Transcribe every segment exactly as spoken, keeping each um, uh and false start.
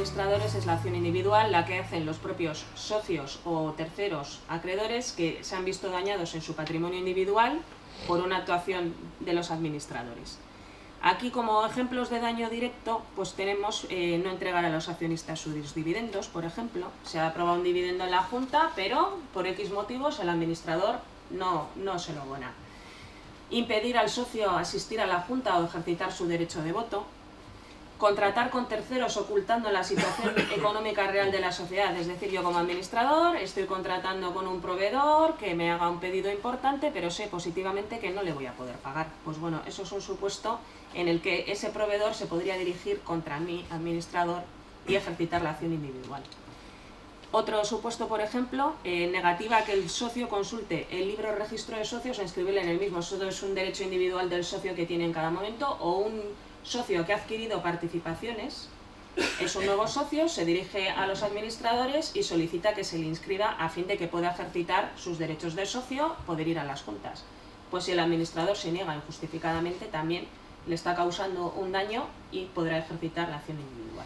administradores es la acción individual, la que hacen los propios socios o terceros acreedores que se han visto dañados en su patrimonio individual por una actuación de los administradores. Aquí, como ejemplos de daño directo, pues tenemos eh, no entregar a los accionistas sus dividendos, por ejemplo. Se ha aprobado un dividendo en la Junta, pero por X motivos el administrador no, no se lo abona. Impedir al socio asistir a la Junta o ejercitar su derecho de voto. Contratar con terceros ocultando la situación económica real de la sociedad. Es decir, yo como administrador estoy contratando con un proveedor que me haga un pedido importante, pero sé positivamente que no le voy a poder pagar. Pues bueno, eso es un supuesto en el que ese proveedor se podría dirigir contra mi administrador y ejercitar la acción individual. Otro supuesto, por ejemplo, eh, negativa a que el socio consulte el libro de registro de socios e inscribirle en el mismo. Eso es un derecho individual del socio que tiene en cada momento, o un socio que ha adquirido participaciones, es un nuevo socio, se dirige a los administradores y solicita que se le inscriba a fin de que pueda ejercitar sus derechos de socio, poder ir a las juntas. Pues si el administrador se niega injustificadamente, también le está causando un daño y podrá ejercitar la acción individual.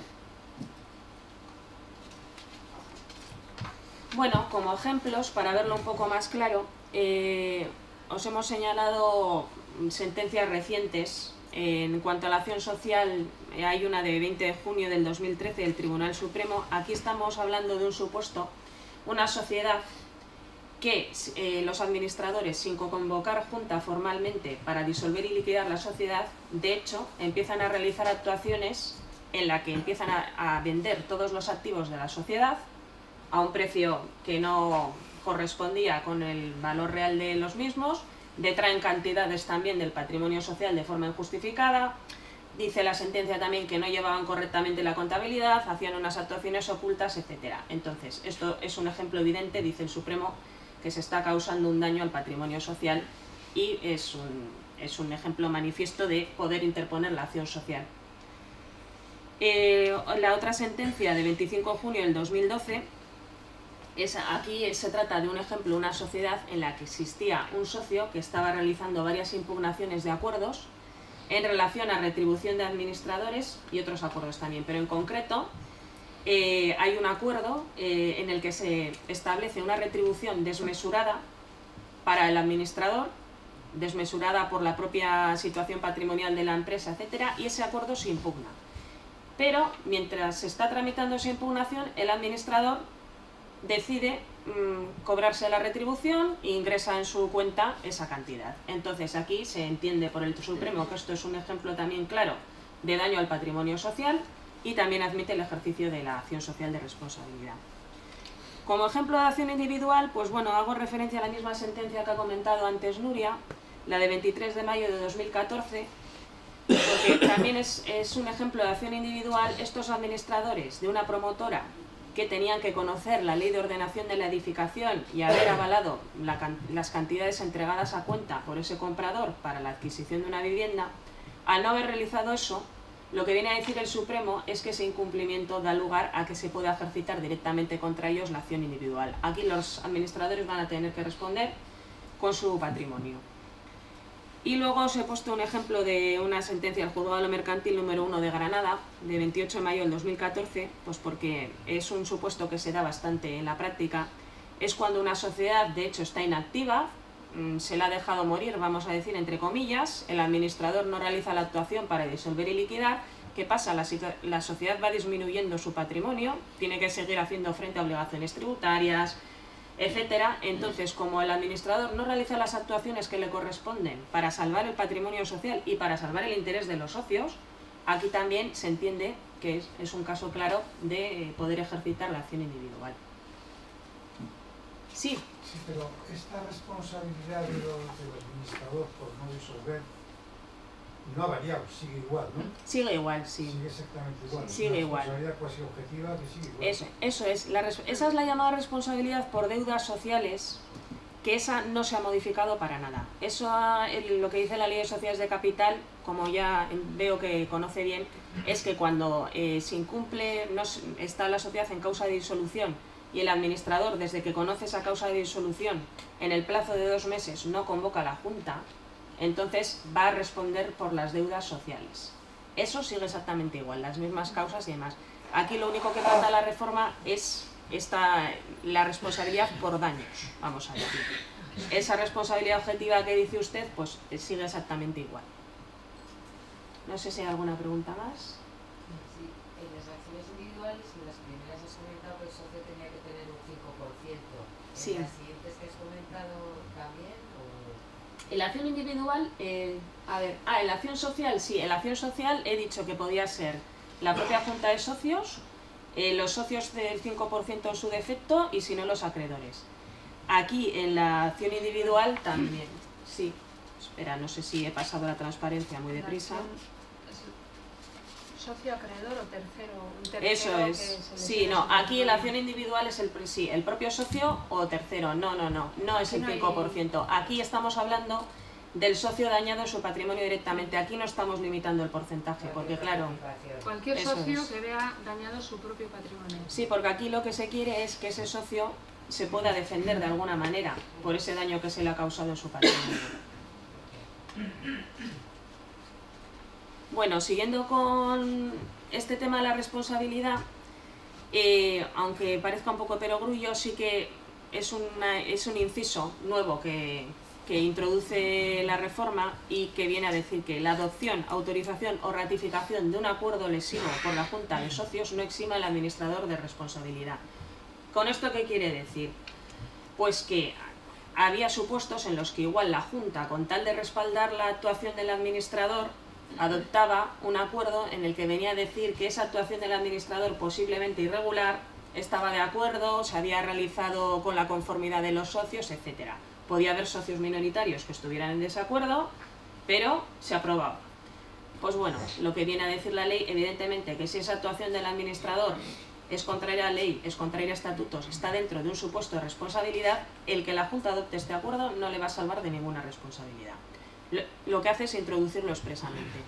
Bueno, como ejemplos, para verlo un poco más claro, eh, os hemos señalado sentencias recientes. En cuanto a la acción social, hay una de veinte de junio del dos mil trece del Tribunal Supremo. Aquí estamos hablando de un supuesto, una sociedad que eh, los administradores, sin convocar junta formalmente para disolver y liquidar la sociedad, de hecho, empiezan a realizar actuaciones en la que empiezan a, a vender todos los activos de la sociedad a un precio que no correspondía con el valor real de los mismos, detraen cantidades también del patrimonio social de forma injustificada. Dice la sentencia también que no llevaban correctamente la contabilidad, hacían unas actuaciones ocultas, etcétera. Entonces, esto es un ejemplo evidente, dice el Supremo, que se está causando un daño al patrimonio social y es un, es un ejemplo manifiesto de poder interponer la acción social. Eh, la otra sentencia de veinticinco de junio del dos mil doce, es, aquí se trata de un ejemplo, una sociedad en la que existía un socio que estaba realizando varias impugnaciones de acuerdos en relación a retribución de administradores y otros acuerdos también, pero en concreto eh, hay un acuerdo eh, en el que se establece una retribución desmesurada para el administrador, desmesurada por la propia situación patrimonial de la empresa, etcétera, y ese acuerdo se impugna. Pero mientras se está tramitando esa impugnación, el administrador decide mmm, cobrarse la retribución e ingresa en su cuenta esa cantidad. Entonces aquí se entiende por el Supremo que esto es un ejemplo también claro de daño al patrimonio social y también admite el ejercicio de la acción social de responsabilidad. Como ejemplo de acción individual, pues bueno, hago referencia a la misma sentencia que ha comentado antes Nuria, la de veintitrés de mayo de dos mil catorce, porque también es, es un ejemplo de acción individual. Estos administradores de una promotora que tenían que conocer la ley de ordenación de la edificación y haber avalado la, las cantidades entregadas a cuenta por ese comprador para la adquisición de una vivienda, al no haber realizado eso, lo que viene a decir el Supremo es que ese incumplimiento da lugar a que se pueda ejercitar directamente contra ellos la acción individual. Aquí los administradores van a tener que responder con su patrimonio. Y luego os he puesto un ejemplo de una sentencia del Juzgado de lo Mercantil número uno de Granada, de veintiocho de mayo del dos mil catorce, pues porque es un supuesto que se da bastante en la práctica. Es cuando una sociedad, de hecho, está inactiva, se la ha dejado morir, vamos a decir, entre comillas, el administrador no realiza la actuación para disolver y liquidar. ¿Qué pasa? La, la sociedad va disminuyendo su patrimonio, tiene que seguir haciendo frente a obligaciones tributarias, etcétera. Entonces, como el administrador no realiza las actuaciones que le corresponden para salvar el patrimonio social y para salvar el interés de los socios, aquí también se entiende que es, es un caso claro de poder ejercitar la acción individual. Sí. Sí, pero esta responsabilidad de lo, del administrador por no disolver no ha variado, sigue igual, ¿no? Sigue igual, sí. Sigue exactamente igual. Sigue una igual. Responsabilidad cuasi objetiva que sigue igual. Eso, eso es. La, esa es la llamada responsabilidad por deudas sociales, que esa no se ha modificado para nada. Eso, el, lo que dice la Ley de Sociedades de Capital, como ya veo que conoce bien, es que cuando eh, se incumple, no, está la sociedad en causa de disolución y el administrador, desde que conoce esa causa de disolución, en el plazo de dos meses no convoca a la Junta, entonces va a responder por las deudas sociales. Eso sigue exactamente igual, las mismas causas y demás. Aquí lo único que trata la reforma es esta, la responsabilidad por daños, vamos a decir. Esa responsabilidad objetiva que dice usted, pues sigue exactamente igual. No sé si hay alguna pregunta más. Sí, en las acciones individuales, en las primeras has comentado que el socio tenía que tener un cinco por ciento. ¿En Sí. las siguientes que has comentado también? O... En la acción individual, eh, a ver, ah, en la acción social, sí, en la acción social he dicho que podía ser la propia junta de socios, eh, los socios del cinco por ciento en su defecto y si no los acreedores. Aquí en la acción individual también, sí. Espera, no sé si he pasado la transparencia muy deprisa. ¿Socio acreedor o tercero? Un tercero Eso que es. se le Sí, sigue no, sin aquí la problema. acción individual es el, pri- sí, el propio socio o tercero. No, no, no, no es Aquí el no hay- cinco por ciento. Aquí estamos hablando del socio dañado en su patrimonio directamente. Aquí no estamos limitando el porcentaje, porque claro, Cualquier Eso socio es. que vea dañado su propio patrimonio. sí, porque aquí lo que se quiere es que ese socio se pueda defender de alguna manera por ese daño que se le ha causado en su patrimonio. Bueno, siguiendo con este tema de la responsabilidad, eh, aunque parezca un poco perogrullo, sí que es, una, es un inciso nuevo que, que introduce la reforma y que viene a decir que la adopción, autorización o ratificación de un acuerdo lesivo por la Junta de Socios no exima al administrador de responsabilidad. ¿Con esto qué quiere decir? Pues que había supuestos en los que igual la Junta, con tal de respaldar la actuación del administrador, adoptaba un acuerdo en el que venía a decir que esa actuación del administrador posiblemente irregular estaba de acuerdo, se había realizado con la conformidad de los socios, etcétera. Podía haber socios minoritarios que estuvieran en desacuerdo, pero se aprobaba. Pues bueno, lo que viene a decir la ley, evidentemente, que si esa actuación del administrador es contraria a la ley, es contraria a estatutos, está dentro de un supuesto de responsabilidad, el que la Junta adopte este acuerdo no le va a salvar de ninguna responsabilidad. Lo, lo que hace es introducirlo expresamente.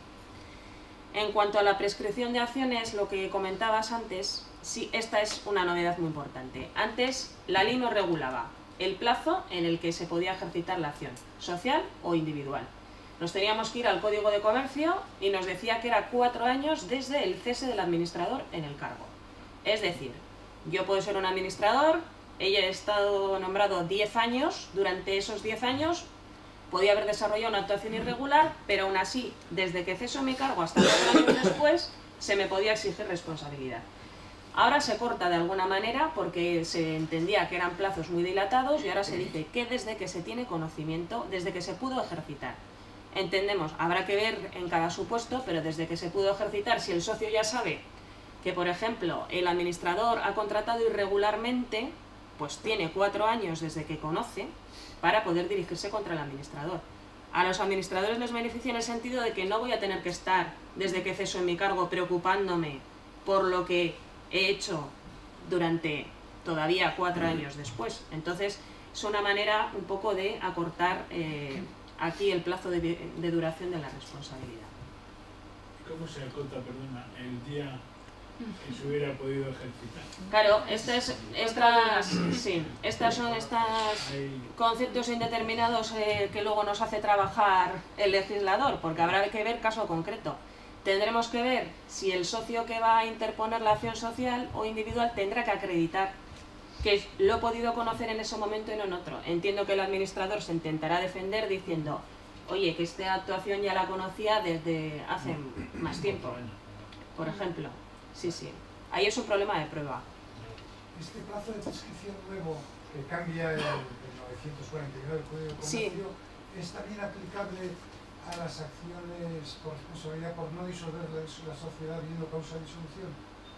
En cuanto a la prescripción de acciones, lo que comentabas antes, sí, esta es una novedad muy importante. Antes, la ley no regulaba el plazo en el que se podía ejercitar la acción, social o individual. Nos teníamos que ir al Código de Comercio y nos decía que era cuatro años desde el cese del administrador en el cargo. Es decir, yo puedo ser un administrador, ella he estado nombrado diez años, durante esos diez años podía haber desarrollado una actuación irregular, pero aún así, desde que ceso mi cargo hasta cuatro años después, se me podía exigir responsabilidad. Ahora se corta de alguna manera porque se entendía que eran plazos muy dilatados y ahora se dice que desde que se tiene conocimiento, desde que se pudo ejercitar. Entendemos, habrá que ver en cada supuesto, pero desde que se pudo ejercitar, si el socio ya sabe que, por ejemplo, el administrador ha contratado irregularmente, pues tiene cuatro años desde que conoce para poder dirigirse contra el administrador. A los administradores les beneficia en el sentido de que no voy a tener que estar, desde que ceso en mi cargo, preocupándome por lo que he hecho durante todavía cuatro años después. Entonces, es una manera un poco de acortar eh, aquí el plazo de, de duración de la responsabilidad. ¿Cómo se acota, perdona, el día que se hubiera podido ejercitar? Claro, estas, estas, sí, estas son estos Hay- conceptos indeterminados eh, que luego nos hace trabajar el legislador, porque habrá que ver caso concreto. Tendremos que ver si el socio que va a interponer la acción social o individual tendrá que acreditar que lo he podido conocer en ese momento y no en otro. Entiendo que el administrador se intentará defender diciendo, oye, que esta actuación ya la conocía desde hace más tiempo, por ejemplo. Sí, sí. Ahí es un problema de prueba. Este plazo de prescripción nuevo que cambia el, el novecientos cuarenta y nueve del Código de Sí. Comercio es también aplicable a las acciones por responsabilidad por no disolver la, la sociedad habiendo causa de disolución.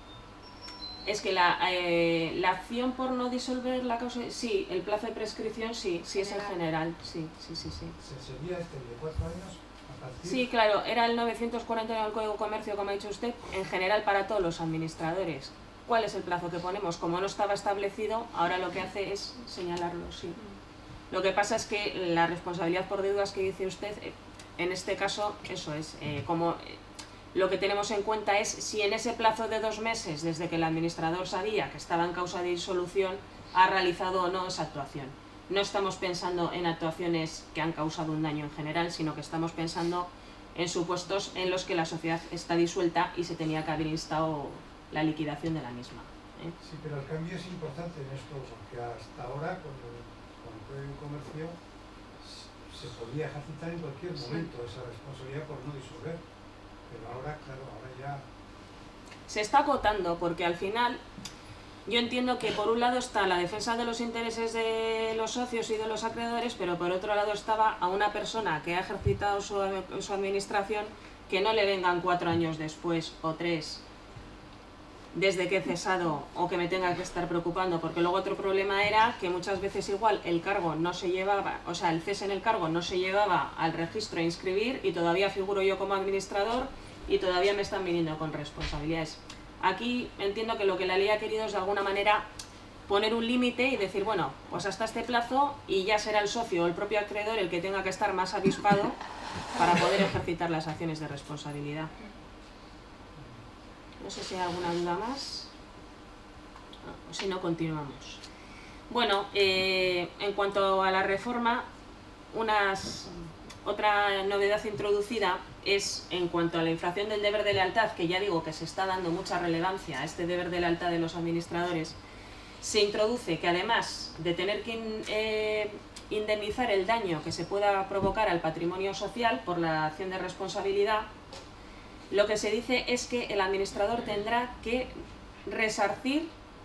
Es que la, eh, la acción por no disolver la causa, sí, el plazo de prescripción sí, sí es el general, sí, sí, sí, sí. Se sería este de cuatro años a partir Sí, claro, era el novecientos cuarenta y nueve del Código de Comercio, como ha dicho usted, en general para todos los administradores. ¿Cuál es el plazo que ponemos? Como no estaba establecido, ahora lo que hace es señalarlo, sí. Lo que pasa es que la responsabilidad por deudas que dice usted, eh, en este caso, eso es, eh, como eh, lo que tenemos en cuenta es si en ese plazo de dos meses, desde que el administrador sabía que estaba en causa de disolución, ha realizado o no esa actuación. No estamos pensando en actuaciones que han causado un daño en general, sino que estamos pensando en supuestos en los que la sociedad está disuelta y se tenía que haber instado la liquidación de la misma, ¿eh? Sí, pero el cambio es importante en esto, porque hasta ahora, con el, con el Código de Comercio, se podía ejercitar en cualquier momento esa responsabilidad por no disolver. Pero ahora, claro, ahora ya... Se está acotando, porque al final yo entiendo que por un lado está la defensa de los intereses de los socios y de los acreedores, pero por otro lado estaba a una persona que ha ejercitado su, su administración, que no le vengan cuatro años después o tres desde que he cesado o que me tenga que estar preocupando, porque luego otro problema era que muchas veces igual el cargo no se llevaba, o sea, el cese en el cargo no se llevaba al registro a inscribir y todavía figuro yo como administrador y todavía me están viniendo con responsabilidades. Aquí entiendo que lo que la ley ha querido es de alguna manera poner un límite y decir, bueno, pues hasta este plazo y ya será el socio o el propio acreedor el que tenga que estar más avispado para poder ejercitar las acciones de responsabilidad. No sé si hay alguna duda más. No, si no, continuamos. Bueno, eh, en cuanto a la reforma, unas, otra novedad introducida es en cuanto a la infracción del deber de lealtad, que ya digo que se está dando mucha relevancia a este deber de lealtad de los administradores. Se introduce que además de tener que in, eh, indemnizar el daño que se pueda provocar al patrimonio social por la acción de responsabilidad, lo que se dice es que el administrador tendrá que resarcir,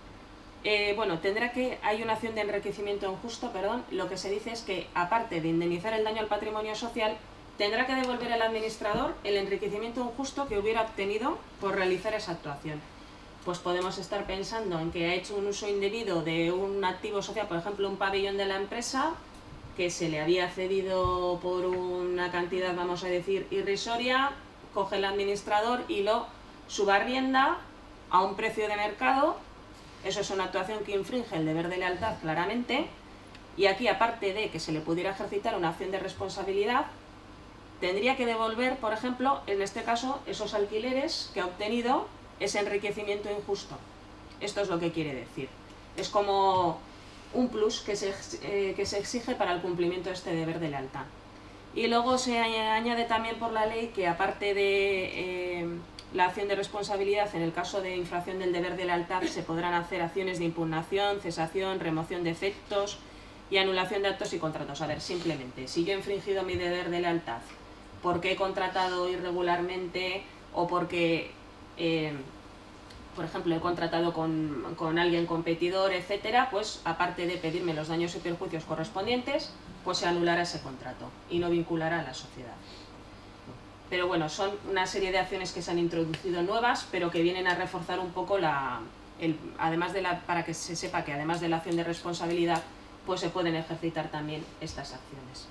eh, bueno, tendrá que, hay una acción de enriquecimiento injusto, perdón, lo que se dice es que aparte de indemnizar el daño al patrimonio social, tendrá que devolver al administrador el enriquecimiento injusto que hubiera obtenido por realizar esa actuación. Pues podemos estar pensando en que ha hecho un uso indebido de un activo social, por ejemplo, un pabellón de la empresa, que se le había cedido por una cantidad, vamos a decir, irrisoria, coge el administrador y lo subarrienda a un precio de mercado. Eso es una actuación que infringe el deber de lealtad claramente, y aquí, aparte de que se le pudiera ejercitar una acción de responsabilidad, tendría que devolver, por ejemplo, en este caso, esos alquileres que ha obtenido, ese enriquecimiento injusto. Esto es lo que quiere decir. Es como un plus que se, eh, que se exige para el cumplimiento de este deber de lealtad. Y luego se añade también por la ley que, aparte de eh, la acción de responsabilidad, en el caso de infracción del deber de lealtad, se podrán hacer acciones de impugnación, cesación, remoción de efectos y anulación de actos y contratos. A ver, simplemente, si yo he infringido mi deber de lealtad porque he contratado irregularmente o porque, eh, por ejemplo, he contratado con, con alguien competidor, etcétera, pues aparte de pedirme los daños y perjuicios correspondientes, pues se anulará ese contrato y no vinculará a la sociedad. Pero bueno, son una serie de acciones que se han introducido nuevas, pero que vienen a reforzar un poco la, el, además de la, para que se sepa que además de la acción de responsabilidad, pues se pueden ejercitar también estas acciones.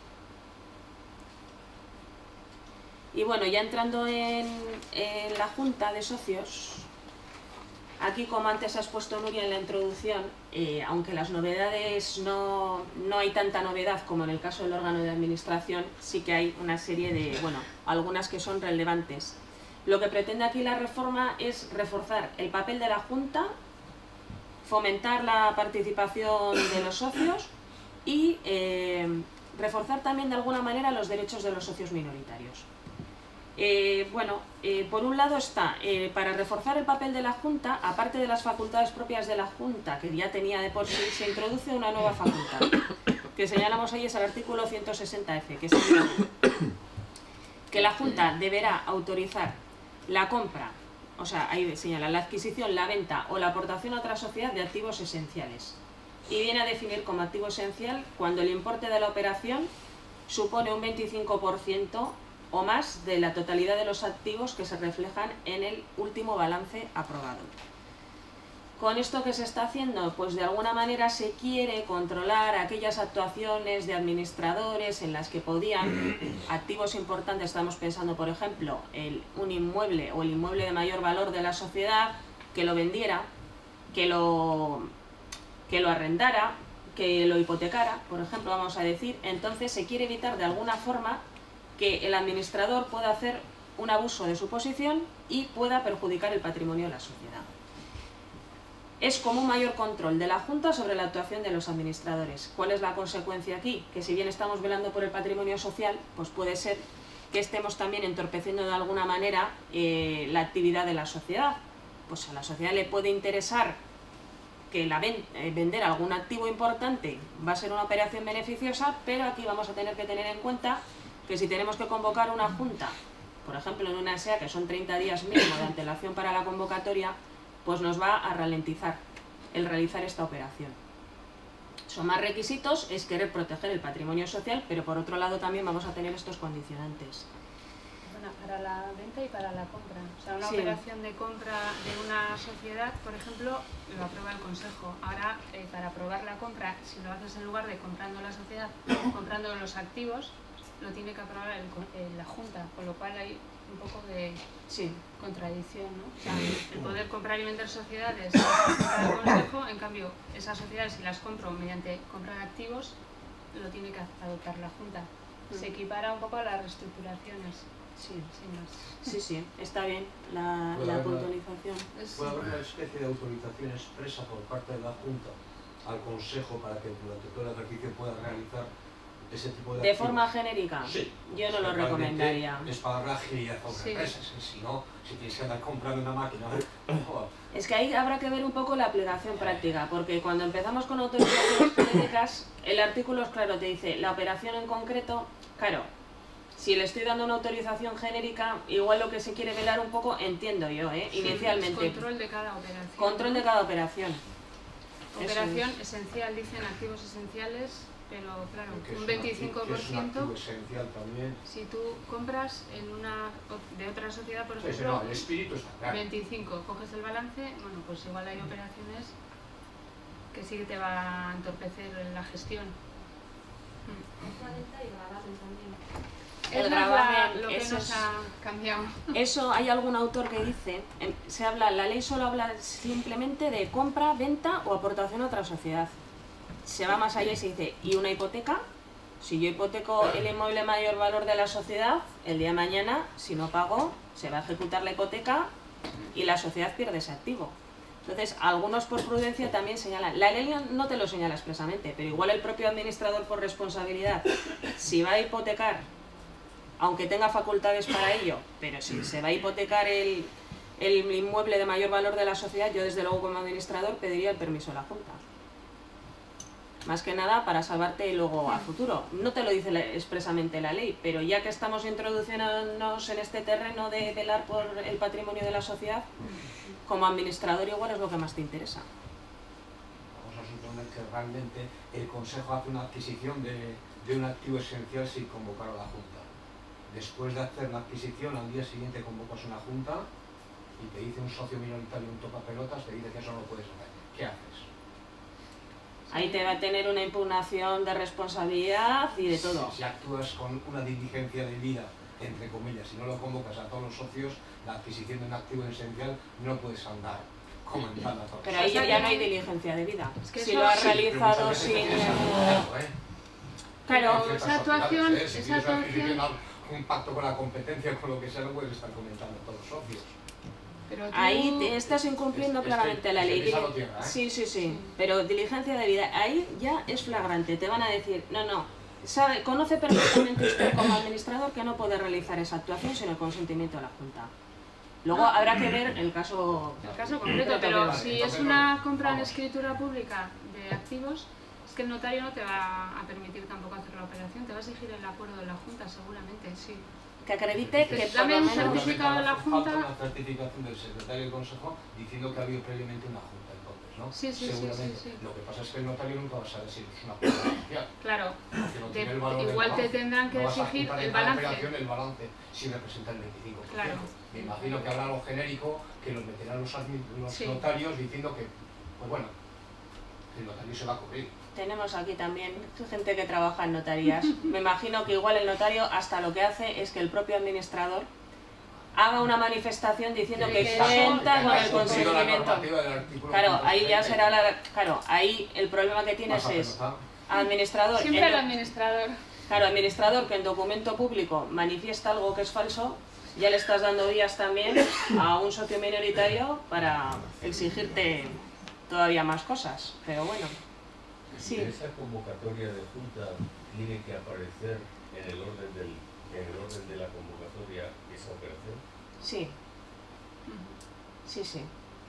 Y bueno, ya entrando en, en la Junta de Socios, aquí, como antes has puesto, Nuria, en la introducción, eh, aunque las novedades no, no hay tanta novedad como en el caso del órgano de administración, sí que hay una serie de, bueno, algunas que son relevantes. Lo que pretende aquí la reforma es reforzar el papel de la Junta, fomentar la participación de los socios y eh, reforzar también de alguna manera los derechos de los socios minoritarios. Eh, bueno, eh, por un lado está, eh, para reforzar el papel de la Junta, aparte de las facultades propias de la Junta, que ya tenía de por sí, se introduce una nueva facultad, que señalamos ahí, es el artículo ciento sesenta efe, que señala que la Junta deberá autorizar la compra, o sea, ahí señala la adquisición, la venta o la aportación a otra sociedad de activos esenciales, y viene a definir como activo esencial cuando el importe de la operación supone un veinticinco por ciento o más de la totalidad de los activos que se reflejan en el último balance aprobado. ¿Con esto qué se está haciendo? Pues de alguna manera se quiere controlar aquellas actuaciones de administradores en las que podían activos importantes, estamos pensando por ejemplo el, un inmueble o el inmueble de mayor valor de la sociedad, que lo vendiera, que lo, que lo arrendara, que lo hipotecara, por ejemplo, vamos a decir. Entonces se quiere evitar de alguna forma que el administrador pueda hacer un abuso de su posición y pueda perjudicar el patrimonio de la sociedad. Es como un mayor control de la Junta sobre la actuación de los administradores. ¿Cuál es la consecuencia aquí? Que si bien estamos velando por el patrimonio social, pues puede ser que estemos también entorpeciendo de alguna manera eh, la actividad de la sociedad, pues a la sociedad le puede interesar que la ven, eh, vender algún activo importante va a ser una operación beneficiosa, pero aquí vamos a tener que tener en cuenta que si tenemos que convocar una junta, por ejemplo en una S E A, que son treinta días mínimo de antelación para la convocatoria, pues nos va a ralentizar el realizar esta operación. Son más requisitos, es querer proteger el patrimonio social, pero por otro lado también vamos a tener estos condicionantes. Bueno, para la venta y para la compra. O sea, una Sí. operación de compra de una sociedad, por ejemplo, lo aprueba el Consejo. Ahora, eh, para aprobar la compra, si lo haces en lugar de comprando la sociedad, comprando los activos, lo tiene que aprobar el, con- eh, la Junta, con lo cual hay un poco de Sí, contradicción, ¿no? O sea, el poder comprar y vender sociedades para el Consejo, en cambio, esas sociedades, si las compro mediante compra de activos, lo tiene que adoptar la Junta. Se equipara un poco a las reestructuraciones, sí, sin más. sí, sí, está bien la, Puede la haber una- puntualización. Es- Puede haber una especie de autorización expresa por parte de la Junta al Consejo para que durante todo el ejercicio pueda realizar ese tipo de De activos. forma genérica, Sí. yo no lo Realmente recomendaría. Es para dar la agilidad a una Sí. empresa. Si, si no, si tienes que andar comprando una máquina, joder. Es que ahí habrá que ver un poco la aplicación práctica, porque cuando empezamos con autorizaciones jurídicas, el artículo es claro, te dice la operación en concreto, claro, si le estoy dando una autorización genérica, igual lo que se quiere velar un poco, entiendo yo, ¿eh? Sí, inicialmente, es control de cada operación. control de cada operación. Operación esencial, dicen activos esenciales, pero claro, Que es un un activo- veinticinco por que es un activo ciento esencial también. si tú compras en una o- de otra sociedad, por Sí, sí, ejemplo, no, el espíritu está claro. veinticinco, coges el balance, bueno, pues igual hay operaciones que sí que te va a entorpecer la gestión. La venta y gravamen también. El Es más gravamen, la- lo que eso nos es- ha cambiado. Eso hay algún autor que dice, em, se habla, la ley solo habla simplemente de compra, venta o aportación a otra sociedad. Se va más allá y se dice, ¿y una hipoteca? Si yo hipoteco el inmueble de mayor valor de la sociedad, el día de mañana, si no pago, se va a ejecutar la hipoteca y la sociedad pierde ese activo. Entonces, algunos por prudencia también señalan, la ley no te lo señala expresamente, pero igual el propio administrador por responsabilidad, si va a hipotecar, aunque tenga facultades para ello, pero si se va a hipotecar el, el inmueble de mayor valor de la sociedad, yo desde luego como administrador pediría el permiso de la Junta. Más que nada para salvarte luego a futuro. No te lo dice la- expresamente la ley, pero ya que estamos introduciéndonos en este terreno de velar por el patrimonio de la sociedad, como administrador igual es lo que más te interesa. Vamos a suponer que realmente el Consejo hace una adquisición de, de un activo esencial sin convocar a la Junta. Después de hacer la adquisición, al día siguiente convocas una Junta y te dice un socio minoritario, un topapelotas, te dice que eso no lo puedes hacer. ¿Qué haces? Ahí te va a tener una impugnación de responsabilidad y de todo. Si, si actúas con una diligencia de vida, entre comillas, si no lo convocas a todos los socios, la adquisición de un activo esencial no puedes andar comentando a todos. Pero ahí ya no hay diligencia de vida. Es que Si eso- lo has Sí, realizado sin... Claro, esa actuación- ¿eh? Si esa tienes actuación- adquisición, un pacto con la competencia, con lo que sea, no puedes estar comentando a todos los socios. Pero tú- ahí te estás incumpliendo Este- claramente la este ley. pisado tierra, ¿eh? Sí, sí, sí. Pero diligencia de vida, ahí ya es flagrante. Te van a decir, no, no. Sabe, conoce perfectamente usted como administrador que no puede realizar esa actuación sin el consentimiento de la Junta. Luego habrá que ver el caso. El caso concreto, Vale, pero vale, si entonces es una no- compra en vamos. escritura pública de activos, es que el notario no te va a permitir tampoco hacer la operación, te va a exigir el acuerdo de la Junta, seguramente, sí. Que acredite que por Dame lo un menos. certificado de la Junta. Falta una certificación del secretario del Consejo diciendo que ha habido previamente una Junta, entonces, ¿no? Sí, sí, sí, Seguramente. sí, sí. Lo que pasa es que el notario nunca va a saber si es una Junta oficial. Claro, porque no te- tiene el valor del igual te balance. tendrán que No vas a exigir juntar en el cada balance. operación el balance si representa el veinticinco por ciento. Claro. Me imagino que habrá algo genérico que lo meterán los, admi- los Sí. notarios diciendo que, pues bueno, el notario se va a cubrir. Tenemos aquí también gente que trabaja en notarías. Me imagino que igual el notario hasta lo que hace es que el propio administrador haga una manifestación diciendo que Que cuenta eso- con el que ha cumplido la consentimiento. normativa del artículo Claro, ciento ahí ya treinta. será la... Claro, ahí el problema que tienes Vas a es pensar. administrador... siempre en el do- administrador. Claro, administrador que en documento público manifiesta algo que es falso, ya le estás dando vías también a un socio minoritario para exigirte todavía más cosas. Pero bueno, sí. En esa convocatoria de junta tiene que aparecer en el orden del, en el orden de la convocatoria esa operación. Sí, sí, sí.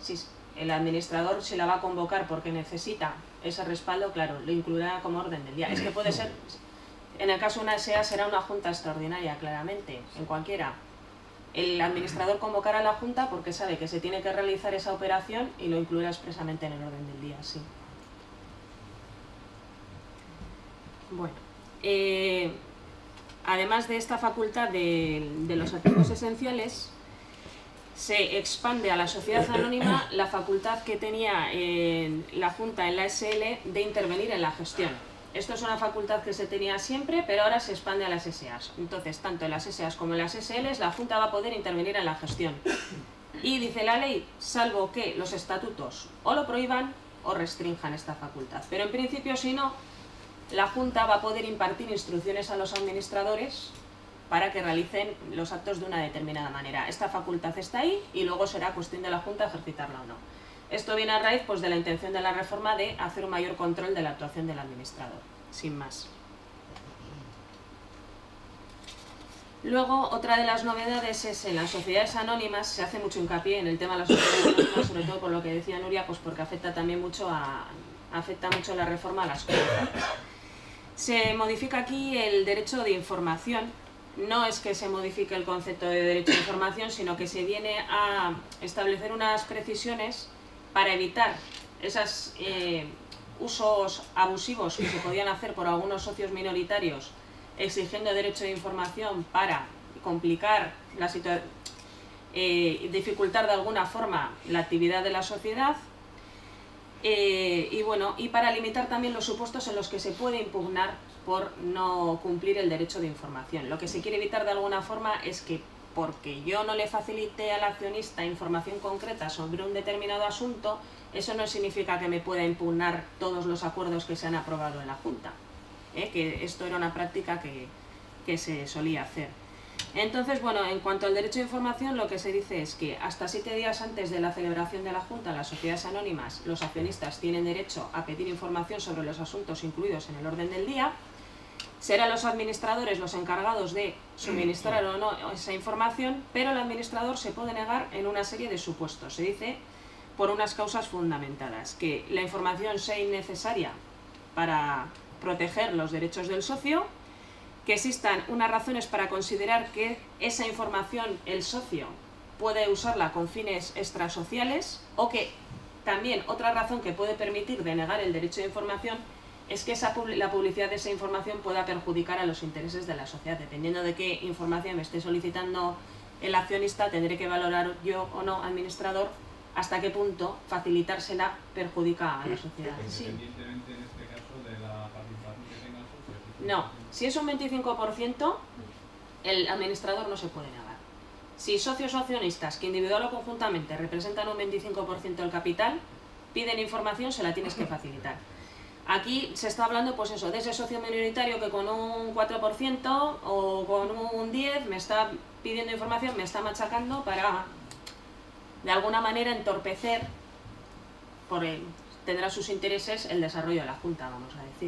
si el administrador se la va a convocar porque necesita ese respaldo, claro, lo incluirá como orden del día. Es que puede ser, en el caso de una S E A será una junta extraordinaria, claramente, en cualquiera. El administrador convocará a la junta porque sabe que se tiene que realizar esa operación y lo incluirá expresamente en el orden del día, sí. Bueno, eh, además de esta facultad de, de los activos esenciales, se expande a la sociedad anónima la facultad que tenía en la Junta en la S L de intervenir en la gestión. Esto es una facultad que se tenía siempre, pero ahora se expande a las S As. Entonces, tanto en las S As como en las S Ls, la Junta va a poder intervenir en la gestión. Y dice la ley, salvo que los estatutos o lo prohíban o restrinjan esta facultad. Pero en principio, si no, la Junta va a poder impartir instrucciones a los administradores para que realicen los actos de una determinada manera. Esta facultad está ahí y luego será cuestión de la Junta ejercitarla o no. Esto viene a raíz pues, de la intención de la reforma de hacer un mayor control de la actuación del administrador, sin más. Luego, otra de las novedades es en las sociedades anónimas, se hace mucho hincapié en el tema de las sociedades anónimas, sobre todo por lo que decía Nuria, pues porque afecta también mucho a, afecta mucho la reforma a las comunidades. Se modifica aquí el derecho de información. No es que se modifique el concepto de derecho de información, sino que se viene a establecer unas precisiones para evitar esos eh, usos abusivos que se podían hacer por algunos socios minoritarios exigiendo derecho de información para complicar la situación, eh, dificultar de alguna forma la actividad de la sociedad. Eh, y bueno, y para limitar también los supuestos en los que se puede impugnar por no cumplir el derecho de información. Lo que se quiere evitar de alguna forma es que porque yo no le facilite al accionista información concreta sobre un determinado asunto, eso no significa que me pueda impugnar todos los acuerdos que se han aprobado en la Junta. ¿Eh? Que esto era una práctica que, que se solía hacer. Entonces, bueno, en cuanto al derecho de información, lo que se dice es que hasta siete días antes de la celebración de la Junta, las sociedades anónimas, los accionistas tienen derecho a pedir información sobre los asuntos incluidos en el orden del día. Serán los administradores los encargados de suministrar o no esa información, pero el administrador se puede negar en una serie de supuestos. Se dice por unas causas fundamentadas, que la información sea innecesaria para proteger los derechos del socio, que existan unas razones para considerar que esa información el socio puede usarla con fines extrasociales, o que también otra razón que puede permitir denegar el derecho de información es que esa, la publicidad de esa información pueda perjudicar a los intereses de la sociedad. Dependiendo de qué información me esté solicitando el accionista, tendré que valorar yo o no, administrador, hasta qué punto facilitársela perjudica a la sociedad. Independientemente en este caso de la participación que tenga el socio. No, si es un veinticinco por ciento, el administrador no se puede negar. Si socios o accionistas que individual o conjuntamente representan un veinticinco por ciento del capital, piden información, se la tienes que facilitar. Aquí se está hablando, pues eso, de ese socio minoritario que con un cuatro por ciento o con un diez por ciento me está pidiendo información, me está machacando para, de alguna manera, entorpecer, por el, tendrá sus intereses, el desarrollo de la Junta, vamos a decir.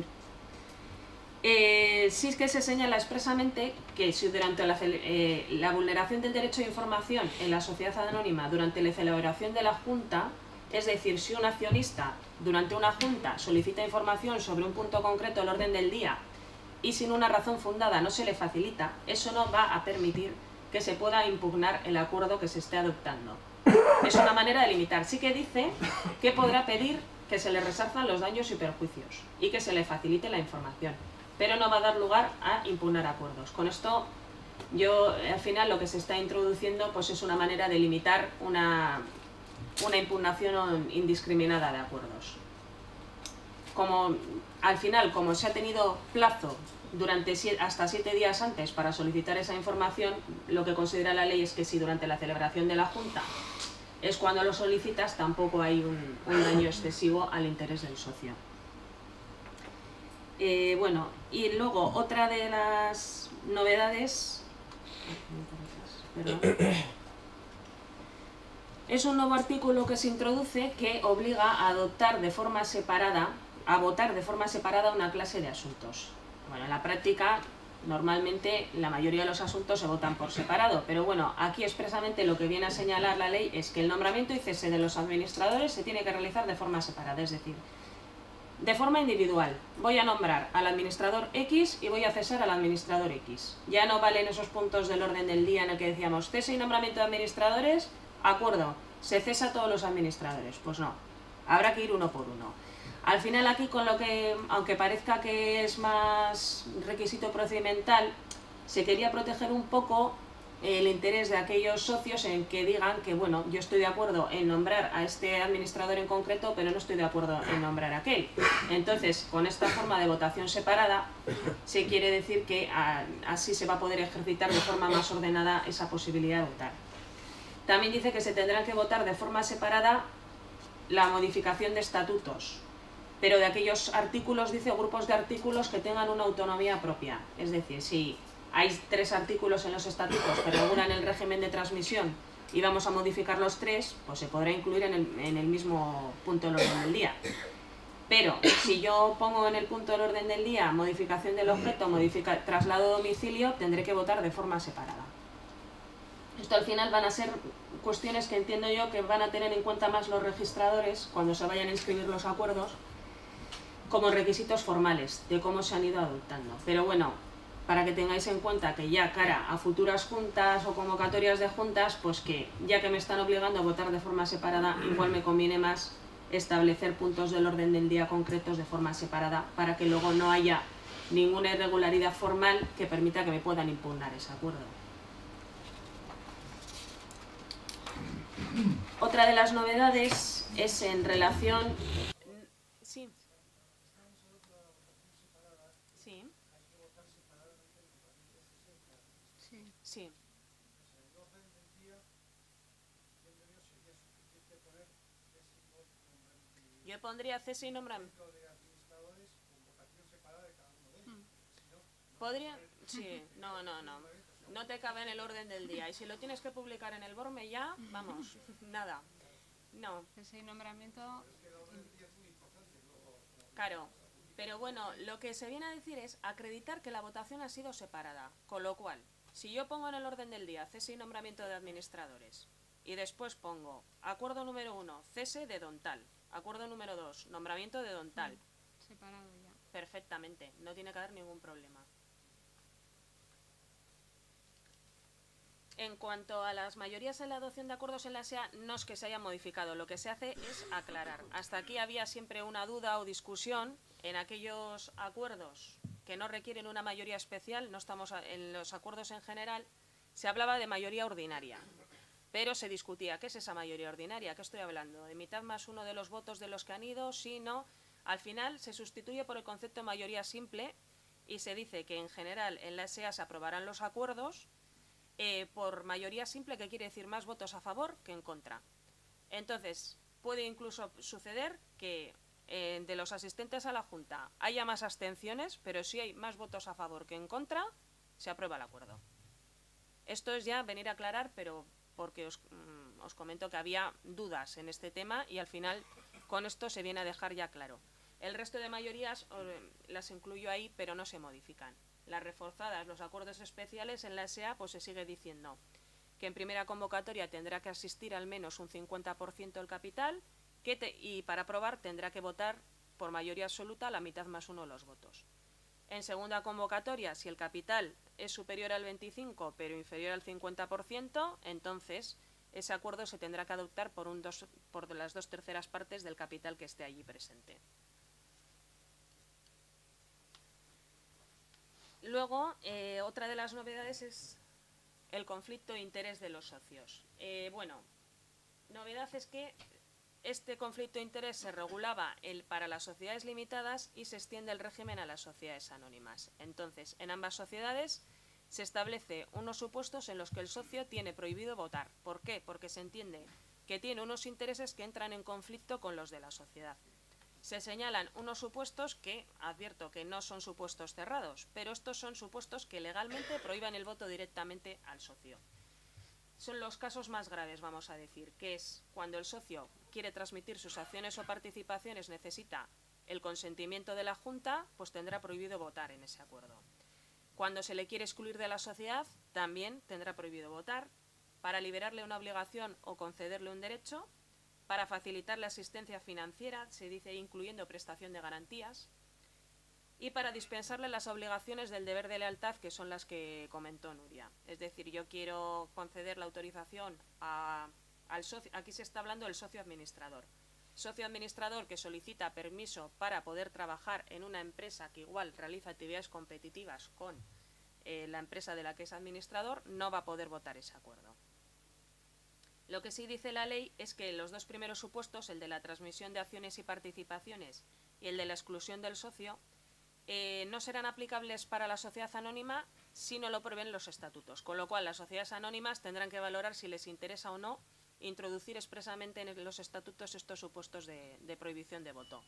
Eh, sí es que se señala expresamente que si durante la, eh, la vulneración del derecho de información en la sociedad anónima durante la celebración de la Junta, es decir, si un accionista durante una Junta solicita información sobre un punto concreto del orden del día y sin una razón fundada no se le facilita, eso no va a permitir que se pueda impugnar el acuerdo que se esté adoptando. Es una manera de limitar. Sí que dice que podrá pedir que se le resarzan los daños y perjuicios y que se le facilite la información, pero no va a dar lugar a impugnar acuerdos. Con esto, yo al final lo que se está introduciendo pues es una manera de limitar una, una impugnación indiscriminada de acuerdos. Como al final, como se ha tenido plazo durante hasta siete días antes para solicitar esa información, lo que considera la ley es que si durante la celebración de la Junta es cuando lo solicitas, tampoco hay un, un daño excesivo al interés del socio. Eh, bueno, y luego otra de las novedades, perdón, es un nuevo artículo que se introduce que obliga a adoptar de forma separada, a votar de forma separada una clase de asuntos. Bueno, en la práctica Normalmente la mayoría de los asuntos se votan por separado, pero bueno, aquí expresamente lo que viene a señalar la ley es que el nombramiento y cese de los administradores se tiene que realizar de forma separada, es decir, de forma individual. Voy a nombrar al administrador X y voy a cesar al administrador X. Ya no valen esos puntos del orden del día en el que decíamos cese y nombramiento de administradores, acuerdo, se cesa a todos los administradores. Pues no, habrá que ir uno por uno. Al final aquí, con lo que, aunque parezca que es más requisito procedimental, se quería proteger un poco el interés de aquellos socios en que digan que, bueno, yo estoy de acuerdo en nombrar a este administrador en concreto, pero no estoy de acuerdo en nombrar a aquel. Entonces, con esta forma de votación separada, se quiere decir que a, así se va a poder ejercitar de forma más ordenada esa posibilidad de votar. También dice que se tendrán que votar de forma separada la modificación de estatutos, pero de aquellos artículos, dice, o grupos de artículos que tengan una autonomía propia. Es decir, si hay tres artículos en los estatutos que regulan el régimen de transmisión y vamos a modificar los tres, pues se podrá incluir en el, en el mismo punto del orden del día. Pero si yo pongo en el punto del orden del día modificación del objeto, modifica, traslado de domicilio, tendré que votar de forma separada. Esto al final van a ser cuestiones que entiendo yo que van a tener en cuenta más los registradores cuando se vayan a inscribir los acuerdos, como requisitos formales de cómo se han ido adoptando. Pero bueno, para que tengáis en cuenta que ya cara a futuras juntas o convocatorias de juntas, pues que ya que me están obligando a votar de forma separada, igual me conviene más establecer puntos del orden del día concretos de forma separada para que luego no haya ninguna irregularidad formal que permita que me puedan impugnar ese acuerdo. Otra de las novedades es en relación... Sí. Sí. Sí. Sí. Yo pondría cese y nombramiento. ¿Podría? Sí, no, no, no. No te cabe en el orden del día. Y si lo tienes que publicar en el BORME ya, vamos, nada. No. Ese nombramiento... Claro. Pero bueno, lo que se viene a decir es acreditar que la votación ha sido separada. Con lo cual, si yo pongo en el orden del día cese y nombramiento de administradores y después pongo acuerdo número uno, cese de don tal, acuerdo número dos, nombramiento de don tal. Separado ya. Perfectamente, no tiene que haber ningún problema. En cuanto a las mayorías en la adopción de acuerdos en la S E A, no es que se haya modificado, lo que se hace es aclarar. Hasta aquí había siempre una duda o discusión en aquellos acuerdos que no requieren una mayoría especial, no estamos en los acuerdos en general, se hablaba de mayoría ordinaria, pero se discutía, ¿qué es esa mayoría ordinaria? ¿Qué estoy hablando? ¿De mitad más uno de los votos de los que han ido? Sí, no. Al final se sustituye por el concepto de mayoría simple y se dice que en general en la S E A se aprobarán los acuerdos eh, por mayoría simple, que quiere decir más votos a favor que en contra. Entonces, puede incluso suceder que eh, de los asistentes a la Junta haya más abstenciones, pero si hay más votos a favor que en contra, se aprueba el acuerdo. Esto es ya venir a aclarar, pero porque os, mm, os comento que había dudas en este tema y al final con esto se viene a dejar ya claro. El resto de mayorías eh, las incluyo ahí, pero no se modifican. Las reforzadas, los acuerdos especiales en la S E A, pues se sigue diciendo que en primera convocatoria tendrá que asistir al menos un cincuenta por ciento del capital que te, y para aprobar tendrá que votar por mayoría absoluta la mitad más uno de los votos. En segunda convocatoria, si el capital es superior al veinticinco pero inferior al cincuenta por ciento, entonces ese acuerdo se tendrá que adoptar por, un dos, por las dos terceras partes del capital que esté allí presente. Luego, eh, otra de las novedades es el conflicto de interés de los socios. Eh, bueno, novedad es que este conflicto de interés se regulaba el, para las sociedades limitadas y se extiende el régimen a las sociedades anónimas. Entonces, en ambas sociedades se establece unos supuestos en los que el socio tiene prohibido votar. ¿Por qué? Porque se entiende que tiene unos intereses que entran en conflicto con los de la sociedad. Se señalan unos supuestos que, advierto que no son supuestos cerrados, pero estos son supuestos que legalmente prohíban el voto directamente al socio. Son los casos más graves, vamos a decir, que es cuando el socio quiere transmitir sus acciones o participaciones, necesita el consentimiento de la Junta, pues tendrá prohibido votar en ese acuerdo. Cuando se le quiere excluir de la sociedad, también tendrá prohibido votar. Para liberarle una obligación o concederle un derecho, para facilitar la asistencia financiera, se dice incluyendo prestación de garantías, y para dispensarle las obligaciones del deber de lealtad, que son las que comentó Nuria. Es decir, yo quiero conceder la autorización a, al socio, aquí se está hablando del socio administrador. Socio administrador que solicita permiso para poder trabajar en una empresa que igual realiza actividades competitivas con eh, la empresa de la que es administrador, no va a poder votar ese acuerdo. Lo que sí dice la ley es que los dos primeros supuestos, el de la transmisión de acciones y participaciones y el de la exclusión del socio, eh, no serán aplicables para la sociedad anónima si no lo prevén los estatutos, con lo cual las sociedades anónimas tendrán que valorar si les interesa o no introducir expresamente en los estatutos estos supuestos de, de prohibición de voto.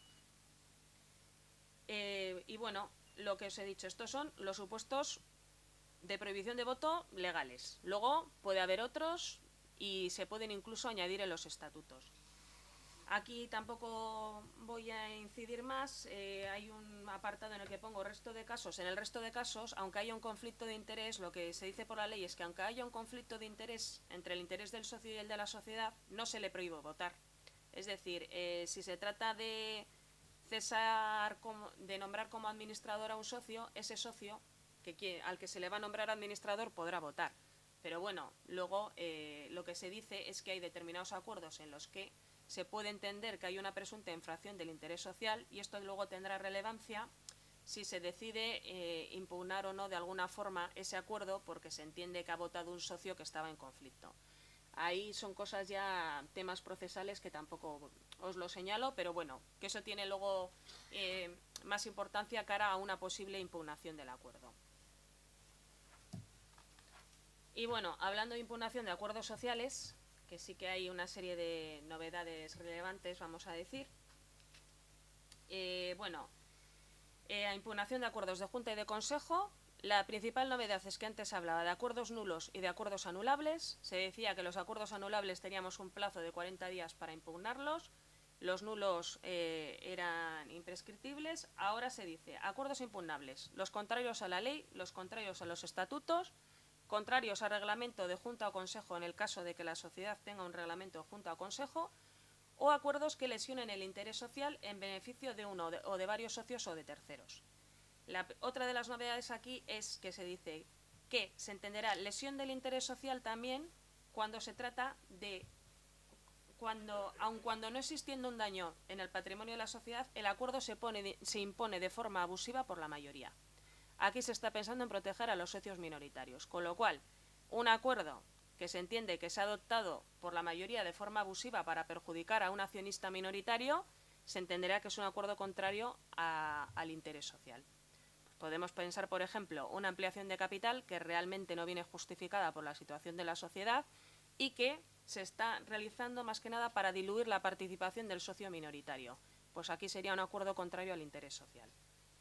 Eh, y bueno, lo que os he dicho, estos son los supuestos de prohibición de voto legales. Luego puede haber otros y se pueden incluso añadir en los estatutos. Aquí tampoco voy a incidir más, eh, hay un apartado en el que pongo resto de casos. En el resto de casos, aunque haya un conflicto de interés, lo que se dice por la ley es que aunque haya un conflicto de interés entre el interés del socio y el de la sociedad, no se le prohíbe votar. Es decir, eh, si se trata de cesar, como, de nombrar como administrador a un socio, ese socio que, al que se le va a nombrar administrador podrá votar. Pero bueno, luego eh, lo que se dice es que hay determinados acuerdos en los que se puede entender que hay una presunta infracción del interés social y esto luego tendrá relevancia si se decide eh, impugnar o no de alguna forma ese acuerdo porque se entiende que ha votado un socio que estaba en conflicto. Ahí son cosas ya, temas procesales que tampoco os lo señalo, pero bueno, que eso tiene luego eh, más importancia cara a una posible impugnación del acuerdo. Y bueno, hablando de impugnación de acuerdos sociales, que sí que hay una serie de novedades relevantes, vamos a decir. Eh, bueno, eh, a impugnación de acuerdos de Junta y de Consejo, la principal novedad es que antes hablaba de acuerdos nulos y de acuerdos anulables. Se decía que los acuerdos anulables teníamos un plazo de cuarenta días para impugnarlos, los nulos eh, eran imprescriptibles. Ahora se dice acuerdos impugnables, los contrarios a la ley, los contrarios a los estatutos, contrarios al reglamento de Junta o Consejo en el caso de que la sociedad tenga un reglamento de Junta o Consejo, o acuerdos que lesionen el interés social en beneficio de uno o de varios socios o de terceros. La, otra de las novedades aquí es que se dice que se entenderá lesión del interés social también cuando se trata de, cuando, aun cuando no existiendo un daño en el patrimonio de la sociedad, el acuerdo se, pone, se impone de forma abusiva por la mayoría. Aquí se está pensando en proteger a los socios minoritarios, con lo cual un acuerdo que se entiende que se ha adoptado por la mayoría de forma abusiva para perjudicar a un accionista minoritario, se entenderá que es un acuerdo contrario a, al interés social. Podemos pensar, por ejemplo, una ampliación de capital que realmente no viene justificada por la situación de la sociedad y que se está realizando más que nada para diluir la participación del socio minoritario. Pues aquí sería un acuerdo contrario al interés social.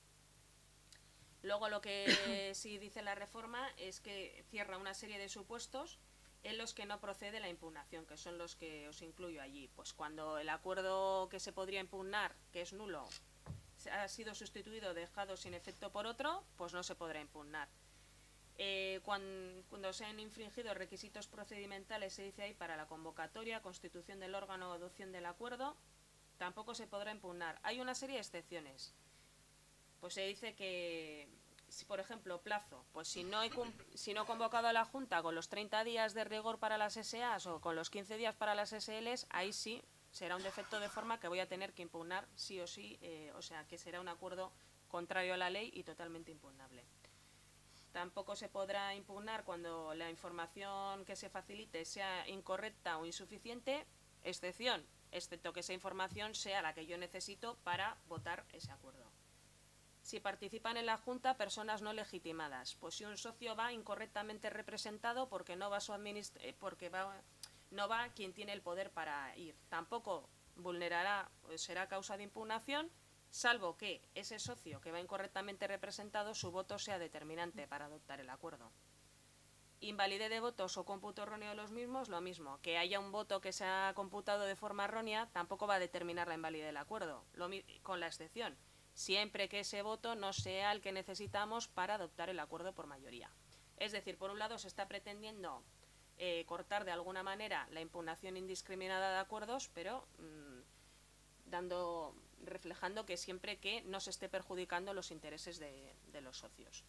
Luego lo que sí dice la reforma es que cierra una serie de supuestos en los que no procede la impugnación, que son los que os incluyo allí. Pues cuando el acuerdo que se podría impugnar, que es nulo, ha sido sustituido o dejado sin efecto por otro, pues no se podrá impugnar. Eh, cuando, cuando se han infringido requisitos procedimentales, se dice ahí, para la convocatoria, constitución del órgano o adopción del acuerdo, tampoco se podrá impugnar. Hay una serie de excepciones. Pues se dice que, si por ejemplo, plazo, pues si no he, si no he convocado a la Junta con los treinta días de rigor para las S As o con los quince días para las S Ls, ahí sí será un defecto de forma que voy a tener que impugnar sí o sí, eh, o sea, que será un acuerdo contrario a la ley y totalmente impugnable. Tampoco se podrá impugnar cuando la información que se facilite sea incorrecta o insuficiente, excepción, excepto que esa información sea la que yo necesito para votar ese acuerdo. Si participan en la Junta personas no legitimadas, pues si un socio va incorrectamente representado porque no va su administra porque va, no va quien tiene el poder para ir, tampoco vulnerará o será causa de impugnación, salvo que ese socio que va incorrectamente representado su voto sea determinante para adoptar el acuerdo. Invalidez de votos o cómputo erróneo de los mismos, lo mismo. Que haya un voto que se ha computado de forma errónea tampoco va a determinar la invalidez del acuerdo, lo, con la excepción. siempre que ese voto no sea el que necesitamos para adoptar el acuerdo por mayoría. Es decir, por un lado se está pretendiendo eh, cortar de alguna manera la impugnación indiscriminada de acuerdos, pero mmm, dando, reflejando que siempre que no se esté perjudicando los intereses de, de los socios.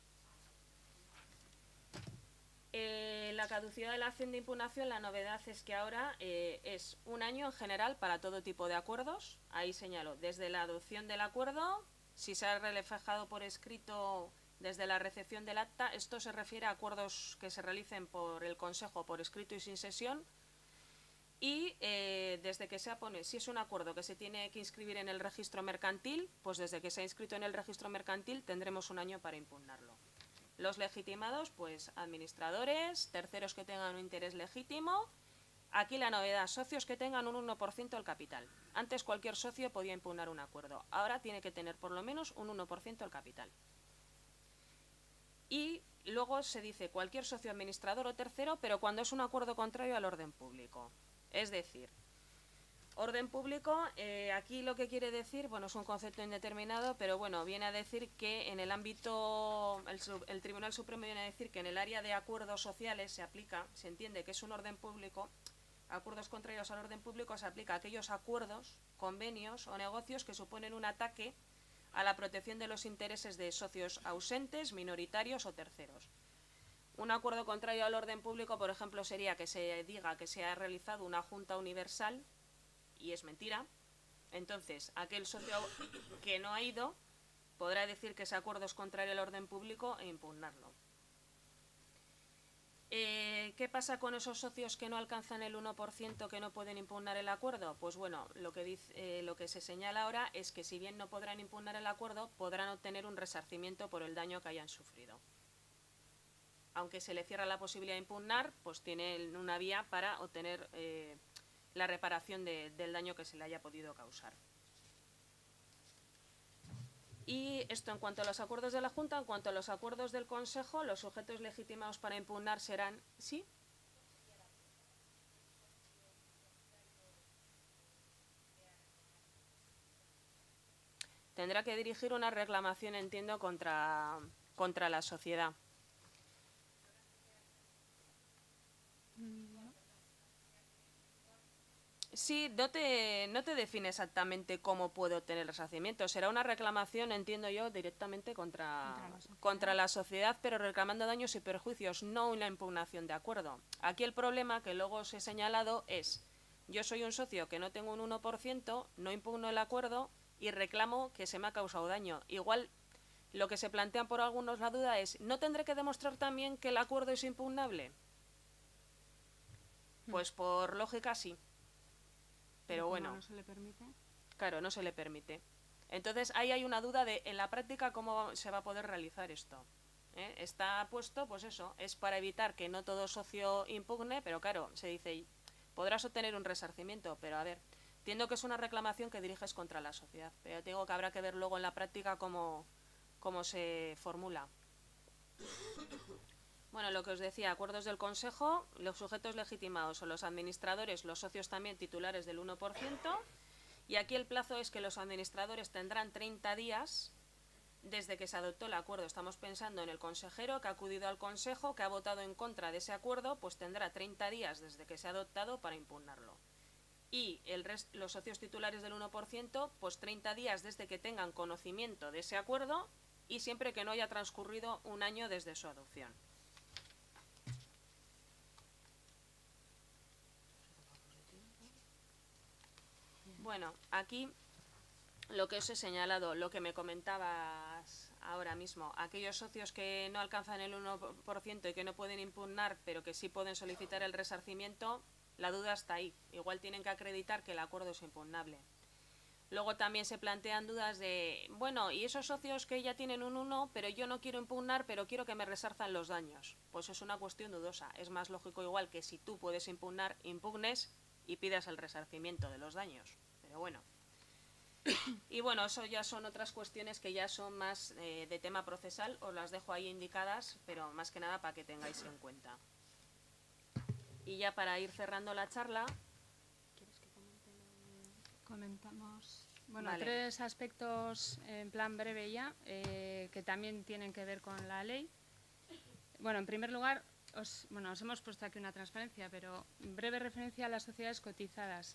Eh, la caducidad de la acción de impugnación, la novedad es que ahora eh, es un año en general para todo tipo de acuerdos. Ahí señalo, desde la adopción del acuerdo, si se ha reflejado por escrito desde la recepción del acta, esto se refiere a acuerdos que se realicen por el Consejo por escrito y sin sesión, y eh, desde que se pone, si es un acuerdo que se tiene que inscribir en el registro mercantil, pues desde que se ha inscrito en el registro mercantil tendremos un año para impugnarlo. Los legitimados, pues administradores, terceros que tengan un interés legítimo. Aquí la novedad, socios que tengan un uno por ciento del capital. Antes cualquier socio podía impugnar un acuerdo, ahora tiene que tener por lo menos un uno por ciento del capital. Y luego se dice cualquier socio administrador o tercero, pero cuando es un acuerdo contrario al orden público. Es decir, orden público, eh, aquí lo que quiere decir, bueno, es un concepto indeterminado, pero bueno, viene a decir que en el ámbito, el, el Tribunal Supremo viene a decir que en el área de acuerdos sociales se aplica, se entiende que es un orden público, acuerdos contrarios al orden público se aplica a aquellos acuerdos, convenios o negocios que suponen un ataque a la protección de los intereses de socios ausentes, minoritarios o terceros. Un acuerdo contrario al orden público, por ejemplo, sería que se diga que se ha realizado una junta universal y es mentira. Entonces, aquel socio que no ha ido podrá decir que ese acuerdo es contrario al orden público e impugnarlo. Eh, ¿Qué pasa con esos socios que no alcanzan el uno por ciento que no pueden impugnar el acuerdo? Pues bueno, lo que, dice, eh, lo que se señala ahora es que si bien no podrán impugnar el acuerdo, podrán obtener un resarcimiento por el daño que hayan sufrido. Aunque se le cierra la posibilidad de impugnar, pues tienen una vía para obtener eh, la reparación de, del daño que se le haya podido causar. Y esto en cuanto a los acuerdos de la Junta. En cuanto a los acuerdos del Consejo, los sujetos legitimados para impugnar serán... ¿Sí? Tendrá que dirigir una reclamación, entiendo, contra, contra la sociedad. Sí, no te, no te define exactamente cómo puede obtener el resarcimiento. Será una reclamación, entiendo yo, directamente contra, contra, la contra la sociedad, pero reclamando daños y perjuicios, no una impugnación de acuerdo. Aquí el problema que luego os he señalado es, yo soy un socio que no tengo un uno por ciento, no impugno el acuerdo y reclamo que se me ha causado daño. Igual, lo que se plantea por algunos la duda es, ¿no tendré que demostrar también que el acuerdo es impugnable? Pues por lógica sí. Pero bueno, no se le permite. Claro, no se le permite. Entonces ahí hay una duda de en la práctica cómo se va a poder realizar esto. ¿Eh? Está puesto, pues eso, es para evitar que no todo socio impugne, pero claro, se dice, podrás obtener un resarcimiento, pero a ver, entiendo que es una reclamación que diriges contra la sociedad, pero te digo que habrá que ver luego en la práctica cómo, cómo se formula. Bueno, lo que os decía, acuerdos del Consejo, los sujetos legitimados o los administradores, los socios también titulares del uno por ciento, y aquí el plazo es que los administradores tendrán treinta días desde que se adoptó el acuerdo. Estamos pensando en el consejero que ha acudido al Consejo, que ha votado en contra de ese acuerdo, pues tendrá treinta días desde que se ha adoptado para impugnarlo. Y el rest, los socios titulares del uno por ciento, pues treinta días desde que tengan conocimiento de ese acuerdo y siempre que no haya transcurrido un año desde su adopción. Bueno, aquí lo que os he señalado, lo que me comentabas ahora mismo, aquellos socios que no alcanzan el uno por ciento y que no pueden impugnar, pero que sí pueden solicitar el resarcimiento, la duda está ahí. Igual tienen que acreditar que el acuerdo es impugnable. Luego también se plantean dudas de, bueno, y esos socios que ya tienen un uno, pero yo no quiero impugnar, pero quiero que me resarzan los daños. Pues es una cuestión dudosa. Es más lógico igual que si tú puedes impugnar, impugnes y pidas el resarcimiento de los daños. Pero bueno. Y bueno, eso ya son otras cuestiones que ya son más eh, de tema procesal. Os las dejo ahí indicadas, pero más que nada para que tengáis en cuenta. Y ya para ir cerrando la charla... ¿Quieres que comente lo de... Comentamos Bueno, Vale. tres aspectos en plan breve ya, eh, que también tienen que ver con la ley. Bueno, en primer lugar, os, bueno, os hemos puesto aquí una transparencia, pero breve referencia a las sociedades cotizadas.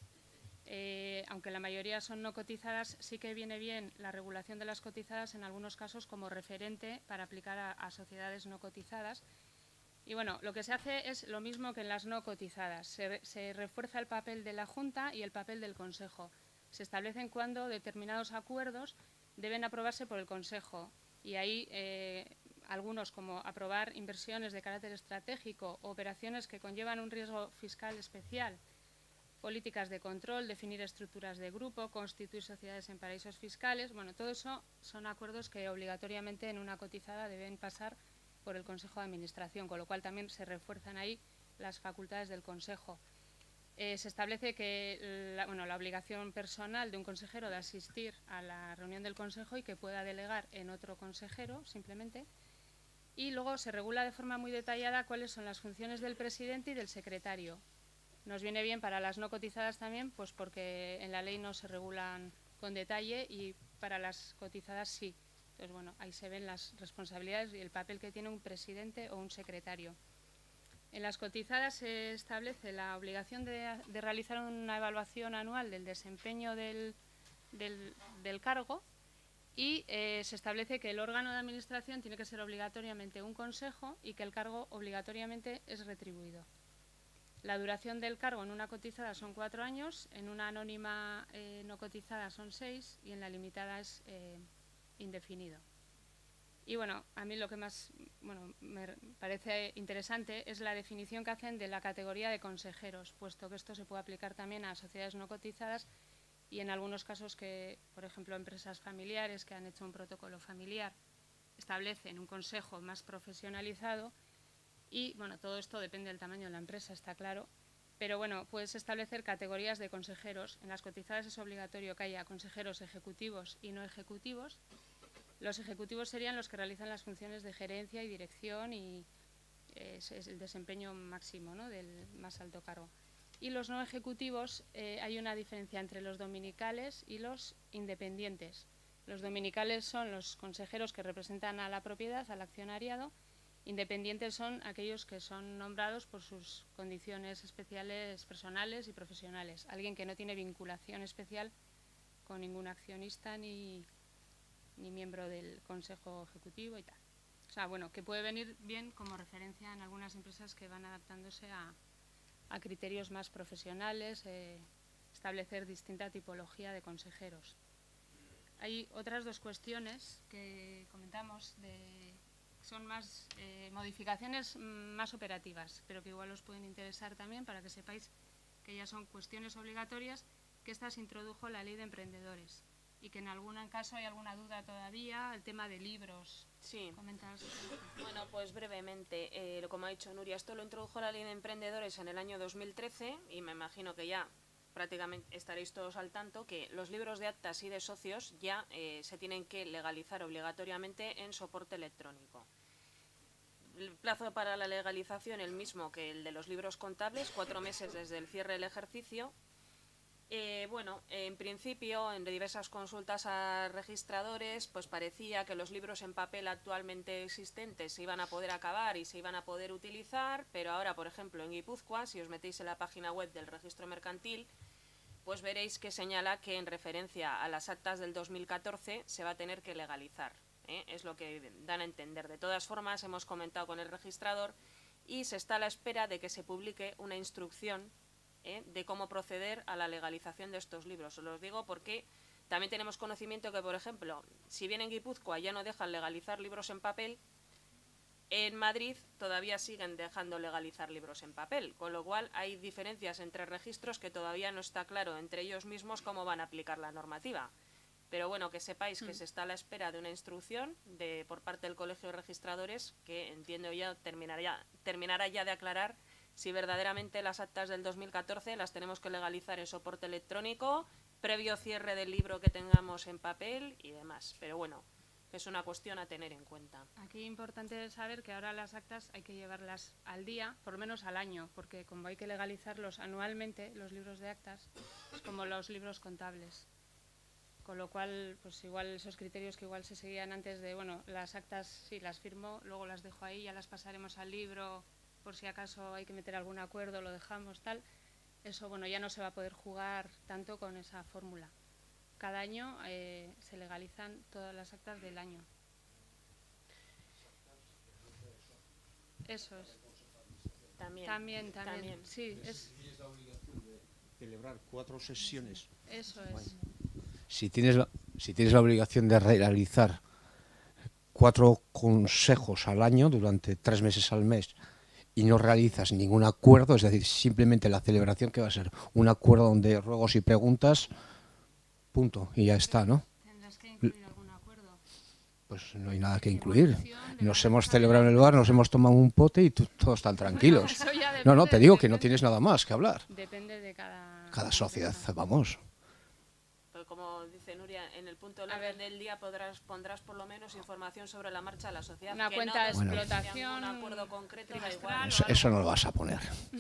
Eh, aunque la mayoría son no cotizadas, sí que viene bien la regulación de las cotizadas en algunos casos como referente para aplicar a, a sociedades no cotizadas. Y bueno, lo que se hace es lo mismo que en las no cotizadas. Se, se refuerza el papel de la Junta y el papel del Consejo. Se establecen cuándo determinados acuerdos deben aprobarse por el Consejo. Y ahí eh, algunos, como aprobar inversiones de carácter estratégico o operaciones que conllevan un riesgo fiscal especial, políticas de control, definir estructuras de grupo, constituir sociedades en paraísos fiscales. Bueno, todo eso son acuerdos que obligatoriamente en una cotizada deben pasar por el Consejo de Administración, con lo cual también se refuerzan ahí las facultades del Consejo. Eh, se establece que la, bueno, la obligación personal de un consejero de asistir a la reunión del Consejo y que pueda delegar en otro consejero, simplemente. Y luego se regula de forma muy detallada cuáles son las funciones del presidente y del secretario. Nos viene bien para las no cotizadas también, pues porque en la ley no se regulan con detalle y para las cotizadas sí. Entonces, bueno, ahí se ven las responsabilidades y el papel que tiene un presidente o un secretario. En las cotizadas se establece la obligación de, de realizar una evaluación anual del desempeño del, del, del cargo y eh, se establece que el órgano de administración tiene que ser obligatoriamente un consejo y que el cargo obligatoriamente es retribuido. La duración del cargo en una cotizada son cuatro años, en una anónima eh, no cotizada son seis y en la limitada es eh, indefinido. Y bueno, a mí lo que más bueno, me parece interesante es la definición que hacen de la categoría de consejeros, puesto que esto se puede aplicar también a sociedades no cotizadas y en algunos casos que, por ejemplo, empresas familiares que han hecho un protocolo familiar establecen un consejo más profesionalizado y, bueno, todo esto depende del tamaño de la empresa, está claro, pero bueno, puedes establecer categorías de consejeros. En las cotizadas es obligatorio que haya consejeros ejecutivos y no ejecutivos. Los ejecutivos serían los que realizan las funciones de gerencia y dirección y eh, es el desempeño máximo, ¿no?, del más alto cargo. Y los no ejecutivos, eh, hay una diferencia entre los dominicales y los independientes. Los dominicales son los consejeros que representan a la propiedad, al accionariado. Independientes son aquellos que son nombrados por sus condiciones especiales personales y profesionales. Alguien que no tiene vinculación especial con ningún accionista ni... ni miembro del Consejo Ejecutivo y tal. O sea, bueno, que puede venir bien como referencia en algunas empresas que van adaptándose a, a criterios más profesionales, eh, establecer distinta tipología de consejeros. Hay otras dos cuestiones que comentamos, de, son más eh, modificaciones más operativas, pero que igual os pueden interesar también para que sepáis que ya son cuestiones obligatorias que estas introdujo la Ley de Emprendedores. Y que en algún caso hay alguna duda todavía, el tema de libros. Sí. ¿Comentas? Bueno, pues brevemente, eh, como ha dicho Nuria, esto lo introdujo la Ley de Emprendedores en el año dos mil trece y me imagino que ya prácticamente estaréis todos al tanto que los libros de actas y de socios ya eh, se tienen que legalizar obligatoriamente en soporte electrónico. El plazo para la legalización el mismo que el de los libros contables, cuatro meses desde el cierre del ejercicio. Eh, bueno, en principio, en diversas consultas a registradores, pues parecía que los libros en papel actualmente existentes se iban a poder acabar y se iban a poder utilizar, pero ahora, por ejemplo, en Guipúzcoa, si os metéis en la página web del registro mercantil, pues veréis que señala que en referencia a las actas del dos mil catorce se va a tener que legalizar, ¿eh? Es lo que dan a entender. De todas formas, hemos comentado con el registrador y se está a la espera de que se publique una instrucción ¿Eh? de cómo proceder a la legalización de estos libros. Os lo digo porque también tenemos conocimiento que, por ejemplo, si bien en Guipúzcoa ya no dejan legalizar libros en papel, en Madrid todavía siguen dejando legalizar libros en papel, con lo cual hay diferencias entre registros que todavía no está claro entre ellos mismos cómo van a aplicar la normativa. Pero bueno, que sepáis que se está a la espera de una instrucción de, por parte del Colegio de Registradores que entiendo ya terminará, terminará ya de aclarar si verdaderamente las actas del dos mil catorce las tenemos que legalizar en soporte electrónico, previo cierre del libro que tengamos en papel y demás. Pero bueno, es una cuestión a tener en cuenta. Aquí es importante saber que ahora las actas hay que llevarlas al día, por lo menos al año, porque como hay que legalizarlos anualmente, los libros de actas, es como los libros contables. Con lo cual, pues igual esos criterios que igual se seguían antes de, bueno, las actas sí las firmo, luego las dejo ahí, ya las pasaremos al libro, por si acaso hay que meter algún acuerdo, lo dejamos, tal. Eso, bueno, ya no se va a poder jugar tanto con esa fórmula. Cada año eh, se legalizan todas las actas del año. Eso es. También, También, también, también. sí, es, Tienes la obligación de celebrar cuatro sesiones. eso es. Si tienes la, si tienes la obligación de realizar cuatro consejos al año durante tres meses al mes y no realizas ningún acuerdo, es decir, simplemente la celebración que va a ser un acuerdo donde ruegos y preguntas, punto, y ya está, ¿no? Tendrás que incluir algún acuerdo. Pues no hay nada que incluir. Nos hemos celebrado en el bar, nos hemos tomado un pote y tú- todos están tranquilos. Eso ya No, no, depende- te digo que no depende- tienes nada más que hablar. Depende de cada... Cada sociedad, empresa. vamos. Pero como dice Nuria, en el punto del A orden ver. del día podrás, pondrás por lo menos información sobre la marcha de la sociedad. Una que cuenta de no Bueno. explotación un acuerdo concreto y da trimestral igual. o Eso, algo. eso no lo vas a poner.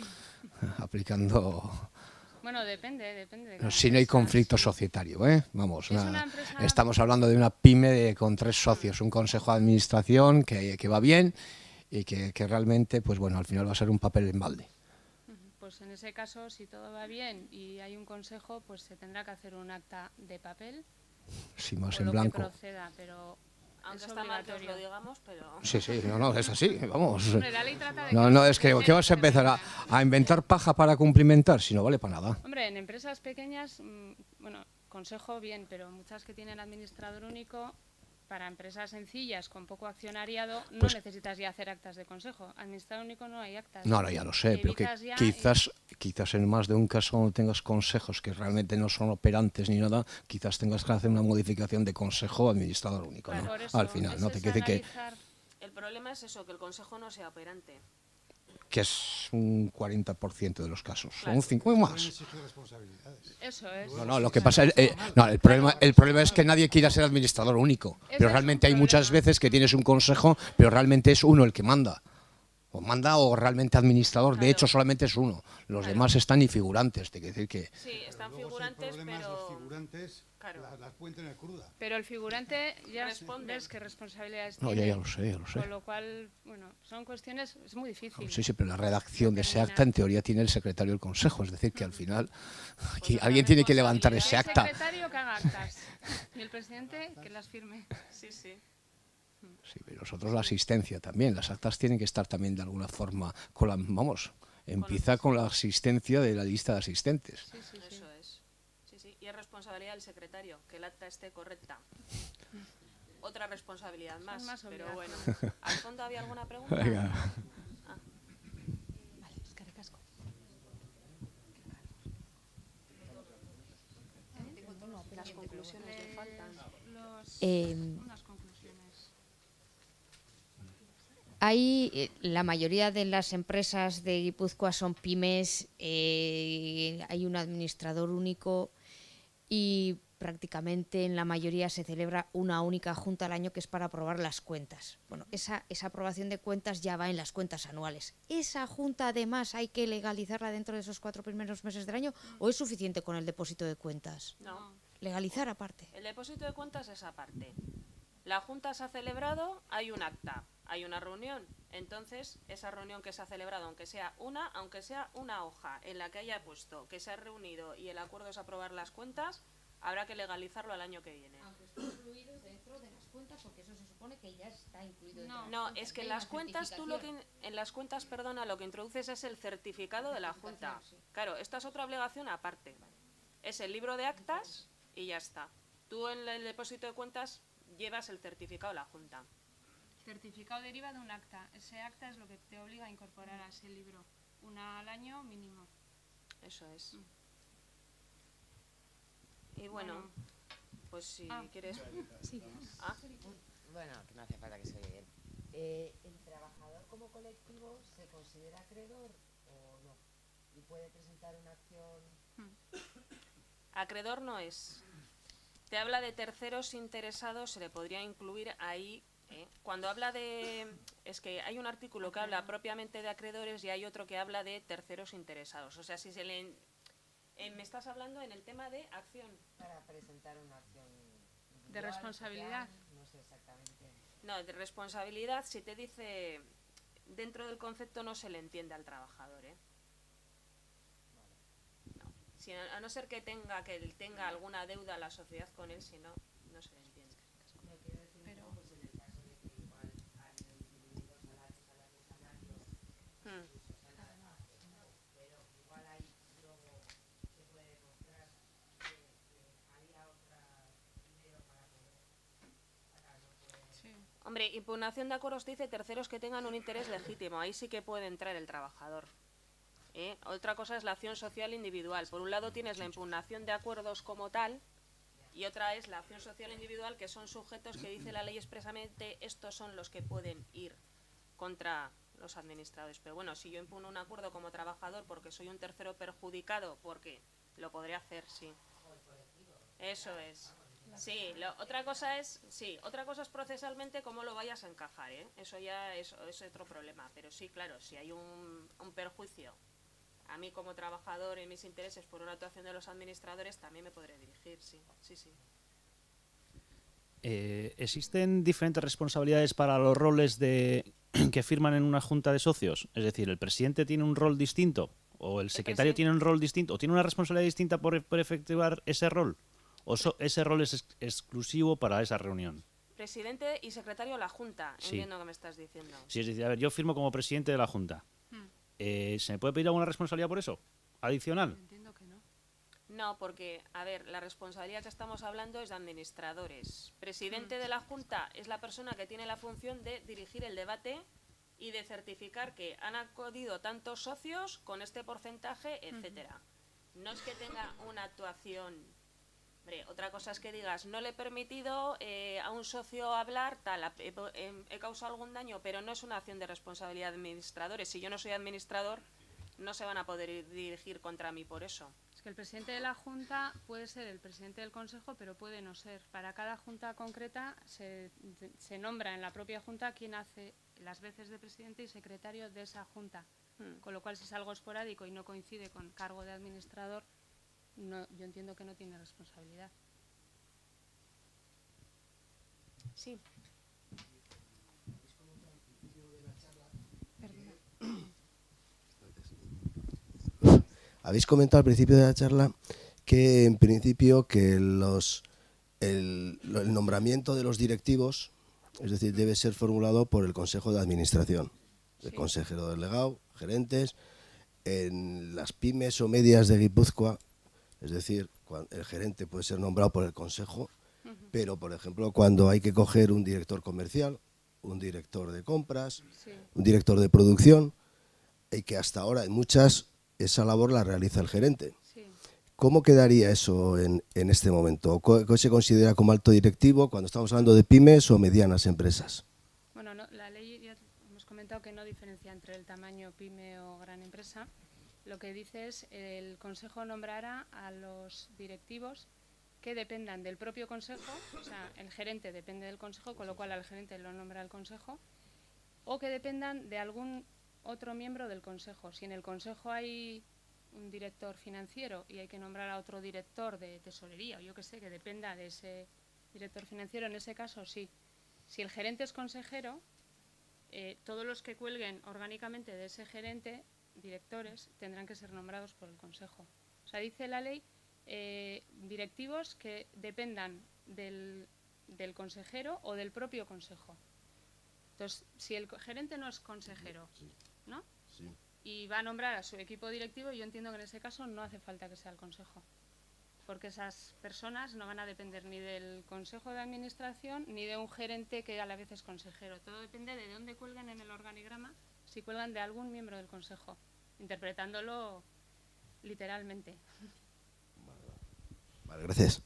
Aplicando... Bueno, depende, depende. de cada Si no hay empresa. conflicto societario, ¿eh? Vamos, Es una- una empresa- estamos hablando de una pyme de- con tres socios, un consejo de administración que, que va bien y que, que realmente, pues bueno, al final va a ser un papel en balde. Ujú. Pues en ese caso, si todo va bien y hay un consejo, pues se tendrá que hacer un acta de papel Si más o en lo blanco. que proceda, pero Aunque es está mal que os lo obligatorio. digamos, pero... Sí, sí, no, no, es así, vamos. Hombre, la ley trata de No, que no, los es que, empresarios ¿qué vas a empezar a, se a inventar paja para cumplimentar? Si no vale para nada. Hombre, en empresas pequeñas, mm, bueno, consejo bien, pero muchas que tienen administrador único, para empresas sencillas con poco accionariado, no Pues- necesitas ya hacer actas de consejo. Administrador único no hay actas. No, no, ya lo sé, pero que Evitas ya quizás, quizás en más de un caso donde tengas consejos que realmente no son operantes ni nada, quizás tengas que hacer una modificación de consejo administrador único, Claro, ¿no? por eso, Al final, ¿no? es Te quiere decir que, analizar- El problema es eso, que el consejo no sea operante. que es un cuarenta por ciento de los casos, o Claro. un cinco y Pueden más. exigir responsabilidades. Eso es. No, no, lo que pasa es, eh, no, el problema, el problema es que nadie quiera ser administrador único, Ese pero es realmente un hay muchas problema. veces que tienes un consejo, pero realmente es uno el que manda. O manda o realmente administrador, de Claro. hecho solamente es uno. Los Claro. demás están infigurantes, te quiere decir que... Sí, están Luego, si hay figurantes, problemas, los pero... figurantes Claro. las, las pueden tener cruda. Pero el figurante ya Responde. ves qué responsabilidades No, ya, tiene. ya lo sé, ya lo sé. Con lo cual, bueno, son cuestiones, es muy difícil. Sí, sí, pero la redacción de ese Determinar. acta en teoría tiene el secretario del consejo, es decir, que al final aquí Pues la alguien tiene que levantar responsabilidad- ese El acta. secretario que haga actas y el presidente que las firme. Sí, sí. Sí, pero nosotros la asistencia también, las actas tienen que estar también de alguna forma, con la, vamos, empieza con la asistencia de la lista de asistentes. Sí, sí, sí. Eso es. Sí, sí. Y es responsabilidad del secretario, que el acta esté correcta. Otra responsabilidad más, más pero bueno. obligaciones. ¿Al fondo había alguna pregunta? Venga. Vale, eskerrik asko. Las conclusiones le faltan. Los- Eh, unas conclusiones. Hay, eh, la mayoría de las empresas de Guipúzcoa son pymes, eh, hay un administrador único y prácticamente en la mayoría se celebra una única junta al año que es para aprobar las cuentas. Bueno, esa, esa aprobación de cuentas ya va en las cuentas anuales. ¿Esa junta además hay que legalizarla dentro de esos cuatro primeros meses del año o es suficiente con el depósito de cuentas? No. Legalizar aparte. El depósito de cuentas es aparte. La junta se ha celebrado, hay un acta, hay una reunión. Entonces, esa reunión que se ha celebrado, aunque sea una, aunque sea una hoja en la que haya puesto que se ha reunido y el acuerdo es aprobar las cuentas, habrá que legalizarlo al año que viene. Aunque esté incluido dentro de las cuentas, porque eso se supone que ya está incluido dentro No. de las No, cuentas, es que hay en las una cuentas tú lo que certificación. en las cuentas, perdona, lo que introduces es el certificado de la junta. Certificación, sí. Claro, esta es otra obligación aparte. Es el libro de actas y ya está. Tú en el depósito de cuentas llevas el certificado de la junta. Certificado deriva de un acta. Ese acta es lo que te obliga a incorporar a ese libro. Una al año mínimo. Eso es. Y bueno, Bueno. pues si Ah. quieres... Sí. Ah, Bueno, que no hace falta que se oye bien. Eh, ¿El trabajador como colectivo se considera acreedor o no? ¿Y puede presentar una acción? acreedor no es. Te habla de terceros interesados, se le podría incluir ahí. ¿eh? Cuando habla de... Es que hay un artículo que habla propiamente de acreedores y hay otro que habla de terceros interesados. O sea, si se le... Eh, me estás hablando en el tema de acción. Para presentar una acción individual, De responsabilidad. social, no sé exactamente. No, de responsabilidad, si te dice, dentro del concepto no se le entiende al trabajador, ¿eh? No. Si, a no ser que tenga, que él tenga alguna deuda a la sociedad con él, si no, no se le entiende. No quiero decir, Pero- no, pues en el caso de que igual han disminuido salarios, salarios, salarios, Hmm. incluso salarios, pero igual ahí luego se puede demostrar que, que había otra dinero para poder sacarlo. Pues, Sí. Hombre, impugnación de acuerdos dice terceros que tengan un interés legítimo. Ahí sí que puede entrar el trabajador. ¿Eh? Otra cosa es la acción social individual. Por un lado tienes la impugnación de acuerdos como tal y otra es la acción social individual, que son sujetos que dice la ley expresamente estos son los que pueden ir contra los administradores. Pero bueno, si yo impugno un acuerdo como trabajador porque soy un tercero perjudicado, porque lo podré hacer, sí. Eso es. Sí, lo- otra cosa es, sí, otra cosa es procesalmente cómo lo vayas a encajar, ¿eh? Eso ya es, es otro problema. Pero sí, claro, si hay un, un perjuicio a mí como trabajador en mis intereses por una actuación de los administradores, también me podré dirigir, sí, sí, sí. Eh, ¿Existen diferentes responsabilidades para los roles de que firman en una junta de socios? Es decir, ¿el presidente tiene un rol distinto? ¿O el secretario presidente- tiene un rol distinto? ¿O tiene una responsabilidad distinta por, por efectuar ese rol? ¿O so- ese rol es ex- exclusivo para esa reunión? Presidente y secretario de la Junta, Sí. entiendo que me estás diciendo. Sí, es decir, a ver, yo firmo como presidente de la junta. Hmm. Eh, ¿Se me puede pedir alguna responsabilidad por eso? ¿Adicional? Entiendo que no. No, porque, a ver, la responsabilidad que estamos hablando es de administradores. Presidente de la Junta es la persona que tiene la función de dirigir el debate y de certificar que han acudido tantos socios con este porcentaje, etcétera. No es que tenga una actuación. Hombre, otra cosa es que digas, no le he permitido eh, a un socio hablar, tal, he, he- he causado algún daño, pero no es una acción de responsabilidad de administradores. Si yo no soy administrador, no se van a poder ir- dirigir contra mí por eso. Es que el presidente de la Junta puede ser el presidente del Consejo, pero puede no ser. Para cada Junta concreta se, se nombra en la propia Junta quien hace las veces de presidente y secretario de esa Junta. Hmm. Con lo cual, si es algo esporádico y no coincide con cargo de administrador, no, yo entiendo que no tiene responsabilidad. Sí. Habéis comentado al principio de la charla que en principio que los el, el nombramiento de los directivos, es decir, debe ser formulado por el Consejo de Administración, el Sí. consejero delegado, gerentes. En las pymes o medias de Guipúzcoa, es decir, cuan- el gerente puede ser nombrado por el Consejo, Ujú. pero, por ejemplo, cuando hay que coger un director comercial, un director de compras, Sí. un director de producción, y que hasta ahora en muchas esa labor la realiza el gerente. Sí. ¿Cómo quedaría eso en, en este momento? ¿Co- ¿Qué se considera como alto directivo cuando estamos hablando de pymes o medianas empresas? Bueno, no, la ley ya hemos comentado que no diferencia entre el tamaño pyme o gran empresa. Lo que dice es el Consejo nombrará a los directivos que dependan del propio Consejo, o sea, el gerente depende del Consejo, con lo cual al gerente lo nombra el Consejo, o que dependan de algún otro miembro del Consejo. Si en el Consejo hay un director financiero y hay que nombrar a otro director de tesorería, o yo que sé, que dependa de ese director financiero, en ese caso sí. Si el gerente es consejero, eh, todos los que cuelguen orgánicamente de ese gerente, directores, tendrán que ser nombrados por el Consejo. O sea, dice la ley, eh, directivos que dependan del, del consejero o del propio Consejo. Entonces, si el co- gerente no es consejero, ¿no? Sí. Y va a nombrar a su equipo directivo, yo entiendo que en ese caso no hace falta que sea el Consejo. Porque esas personas no van a depender ni del Consejo de Administración ni de un gerente que a la vez es consejero. Todo depende de dónde cuelguen en el organigrama, si cuelgan de algún miembro del Consejo, interpretándolo literalmente. Vale, gracias.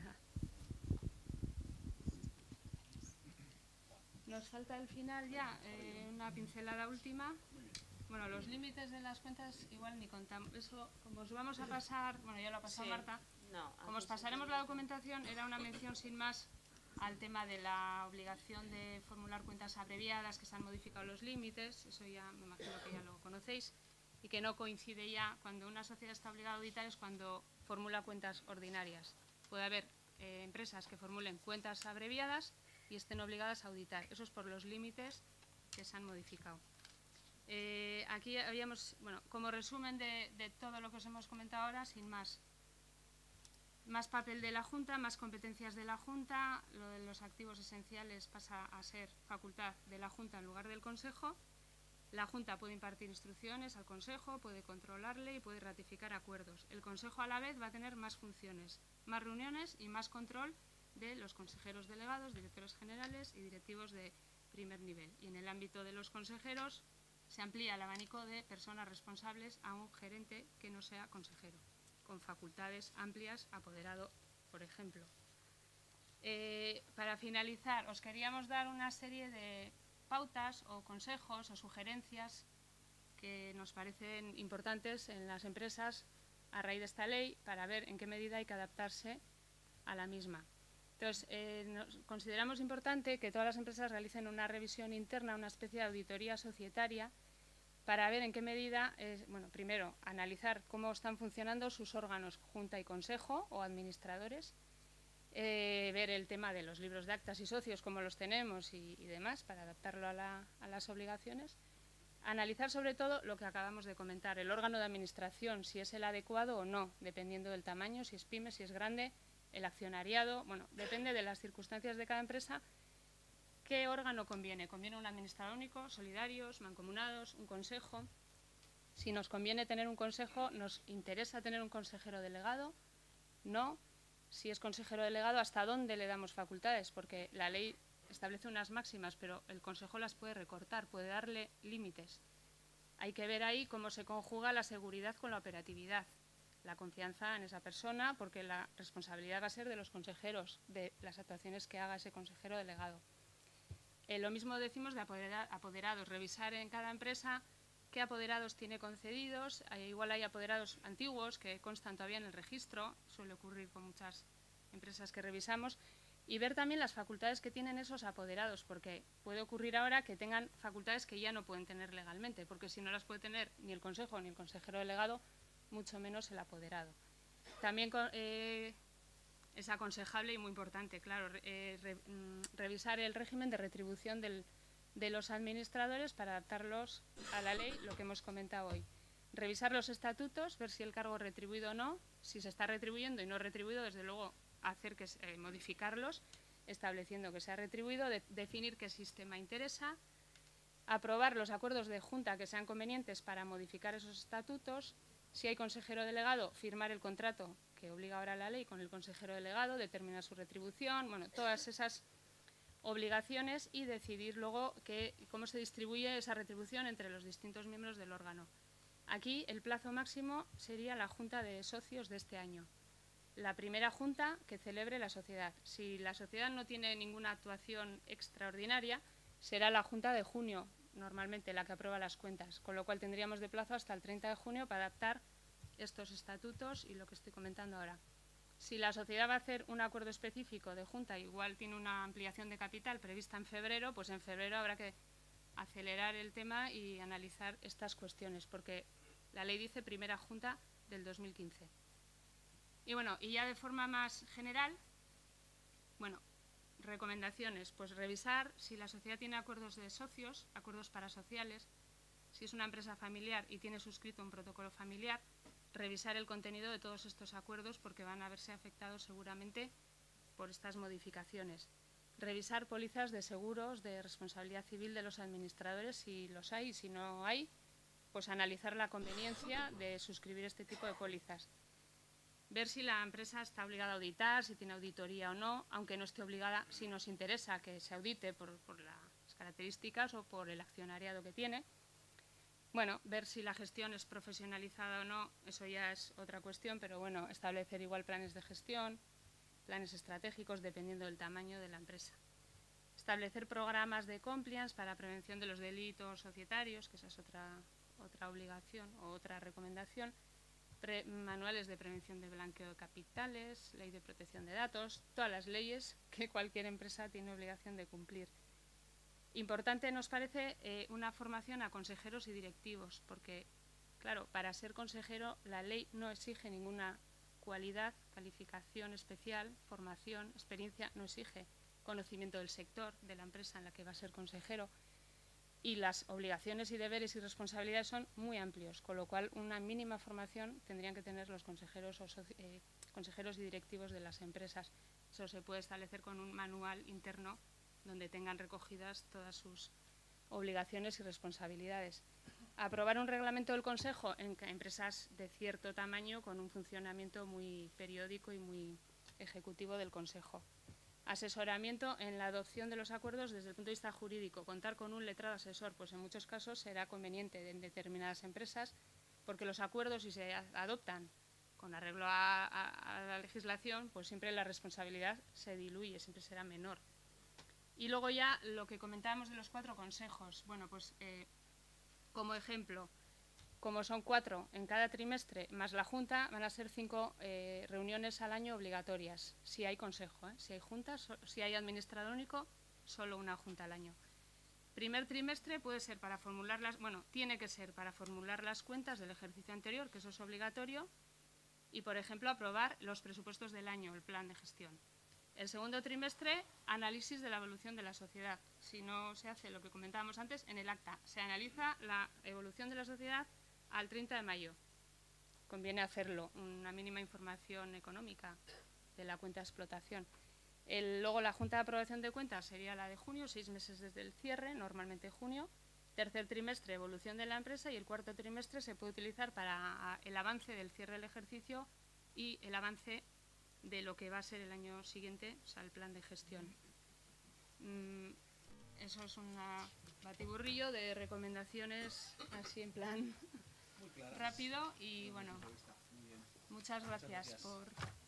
Nos falta al final ya eh, una pincelada última. Bueno, los límites de las cuentas igual ni contamos. Eso, como os vamos a pasar, bueno, ya lo ha pasado Sí. Marta, No, como os aquí sí pasaremos que- la documentación, era una mención sin más al tema de la obligación de formular cuentas abreviadas, que se han modificado los límites, eso ya me imagino que ya lo conocéis. y que no coincide ya. Cuando una sociedad está obligada a auditar es cuando formula cuentas ordinarias. Puede haber eh, empresas que formulen cuentas abreviadas y estén obligadas a auditar. Eso es por los límites que se han modificado. Eh, aquí habíamos, bueno, como resumen de, de todo lo que os hemos comentado ahora, sin más. Más papel de la Junta, más competencias de la Junta, lo de los activos esenciales pasa a ser facultad de la Junta en lugar del Consejo. La Junta puede impartir instrucciones al Consejo, puede controlarle y puede ratificar acuerdos. El Consejo a la vez va a tener más funciones, más reuniones y más control de los consejeros delegados, directores generales y directivos de primer nivel. Y en el ámbito de los consejeros se amplía el abanico de personas responsables a un gerente que no sea consejero, con facultades amplias, apoderado, por ejemplo. Eh, para finalizar, os queríamos dar una serie de pautas o consejos o sugerencias que nos parecen importantes en las empresas a raíz de esta ley para ver en qué medida hay que adaptarse a la misma. Entonces, eh, nos, consideramos importante que todas las empresas realicen una revisión interna, una especie de auditoría societaria, para ver en qué medida, eh, bueno, primero, analizar cómo están funcionando sus órganos, junta y consejo o administradores, eh, ver el tema de los libros de actas y socios, cómo los tenemos y, y demás, para adaptarlo a, la, a las obligaciones. Analizar sobre todo lo que acabamos de comentar, el órgano de administración, si es el adecuado o no, dependiendo del tamaño, si es pyme, si es grande, el accionariado, bueno, depende de las circunstancias de cada empresa. ¿Qué órgano conviene? ¿Conviene un administrador único, solidarios, mancomunados, un consejo? Si nos conviene tener un consejo, ¿nos interesa tener un consejero delegado? No. Si es consejero delegado, ¿hasta dónde le damos facultades? Porque la ley establece unas máximas, pero el consejo las puede recortar, puede darle límites. Hay que ver ahí cómo se conjuga la seguridad con la operatividad, la confianza en esa persona, porque la responsabilidad va a ser de los consejeros, de las actuaciones que haga ese consejero delegado. Eh, lo mismo decimos de apoderados, revisar en cada empresa qué apoderados tiene concedidos. Eh, igual hay apoderados antiguos que constan todavía en el registro, suele ocurrir con muchas empresas que revisamos, y ver también las facultades que tienen esos apoderados, porque puede ocurrir ahora que tengan facultades que ya no pueden tener legalmente, porque si no las puede tener ni el consejo ni el consejero delegado, mucho menos el apoderado. También eh, es aconsejable y muy importante, claro, eh, re, mm, revisar el régimen de retribución del, de los administradores para adaptarlos a la ley, lo que hemos comentado hoy. Revisar los estatutos, ver si el cargo es retribuido o no, si se está retribuyendo y no retribuido, desde luego hacer que eh, modificarlos, estableciendo que sea retribuido, de, definir qué sistema interesa, aprobar los acuerdos de junta que sean convenientes para modificar esos estatutos. Si hay consejero delegado, firmar el contrato que obliga ahora la ley con el consejero delegado, determinar su retribución, bueno, todas esas obligaciones y decidir luego que, cómo se distribuye esa retribución entre los distintos miembros del órgano. Aquí el plazo máximo sería la junta de socios de este año. La primera junta que celebre la sociedad. Si la sociedad no tiene ninguna actuación extraordinaria, será la junta de junio, normalmente la que aprueba las cuentas, con lo cual tendríamos de plazo hasta el treinta de junio para adaptar estos estatutos y lo que estoy comentando ahora. Si la sociedad va a hacer un acuerdo específico de junta, igual tiene una ampliación de capital prevista en febrero, pues en febrero habrá que acelerar el tema y analizar estas cuestiones, porque la ley dice primera junta del dos mil quince. Y bueno, y ya de forma más general, bueno, recomendaciones, pues revisar si la sociedad tiene acuerdos de socios, acuerdos parasociales, si es una empresa familiar y tiene suscrito un protocolo familiar, revisar el contenido de todos estos acuerdos porque van a verse afectados seguramente por estas modificaciones. Revisar pólizas de seguros de responsabilidad civil de los administradores si los hay, y si no hay, pues analizar la conveniencia de suscribir este tipo de pólizas. Ver si la empresa está obligada a auditar, si tiene auditoría o no, aunque no esté obligada, si nos interesa que se audite por, por las características o por el accionariado que tiene. Bueno, ver si la gestión es profesionalizada o no, eso ya es otra cuestión, pero bueno, establecer igual planes de gestión, planes estratégicos dependiendo del tamaño de la empresa. Establecer programas de compliance para prevención de los delitos societarios, que esa es otra, otra obligación o otra recomendación. Pre manuales de prevención de blanqueo de capitales, ley de protección de datos, todas las leyes que cualquier empresa tiene obligación de cumplir. Importante nos parece eh, una formación a consejeros y directivos, porque Claro, para ser consejero la ley no exige ninguna cualidad, calificación especial, formación, experiencia, no exige conocimiento del sector, de la empresa en la que va a ser consejero, y las obligaciones y deberes y responsabilidades son muy amplios, con lo cual una mínima formación tendrían que tener los consejeros, o eh, consejeros y directivos de las empresas. Eso se puede establecer con un manual interno donde tengan recogidas todas sus obligaciones y responsabilidades. Aprobar un reglamento del Consejo en empresas de cierto tamaño con un funcionamiento muy periódico y muy ejecutivo del Consejo. Asesoramiento en la adopción de los acuerdos desde el punto de vista jurídico. Contar con un letrado asesor, pues en muchos casos será conveniente en determinadas empresas, porque los acuerdos, si se adoptan con arreglo a, a, a la legislación, pues siempre la responsabilidad se diluye, siempre será menor. Y luego ya lo que comentábamos de los cuatro consejos. Bueno, pues eh, como ejemplo, como son cuatro en cada trimestre, más la Junta, van a ser cinco eh, reuniones al año obligatorias, si hay consejo, ¿eh? Si hay juntas, so, si hay administrador único, solo una junta al año. Primer trimestre puede ser para formular las, bueno, tiene que ser para formular las cuentas del ejercicio anterior, que eso es obligatorio, y, por ejemplo, aprobar los presupuestos del año, el plan de gestión. El segundo trimestre, análisis de la evolución de la sociedad. Si no se hace lo que comentábamos antes, en el acta se analiza la evolución de la sociedad al treinta de mayo. Conviene hacerlo, una mínima información económica de la cuenta de explotación. El, luego la Junta de Aprobación de Cuentas sería la de junio, seis meses desde el cierre, normalmente junio. Tercer trimestre, evolución de la empresa, y el cuarto trimestre se puede utilizar para el avance del cierre del ejercicio y el avance de lo que va a ser el año siguiente, o sea, el plan de gestión. Mm, eso es un batiburrillo de recomendaciones así en plan rápido y bueno, muchas gracias por...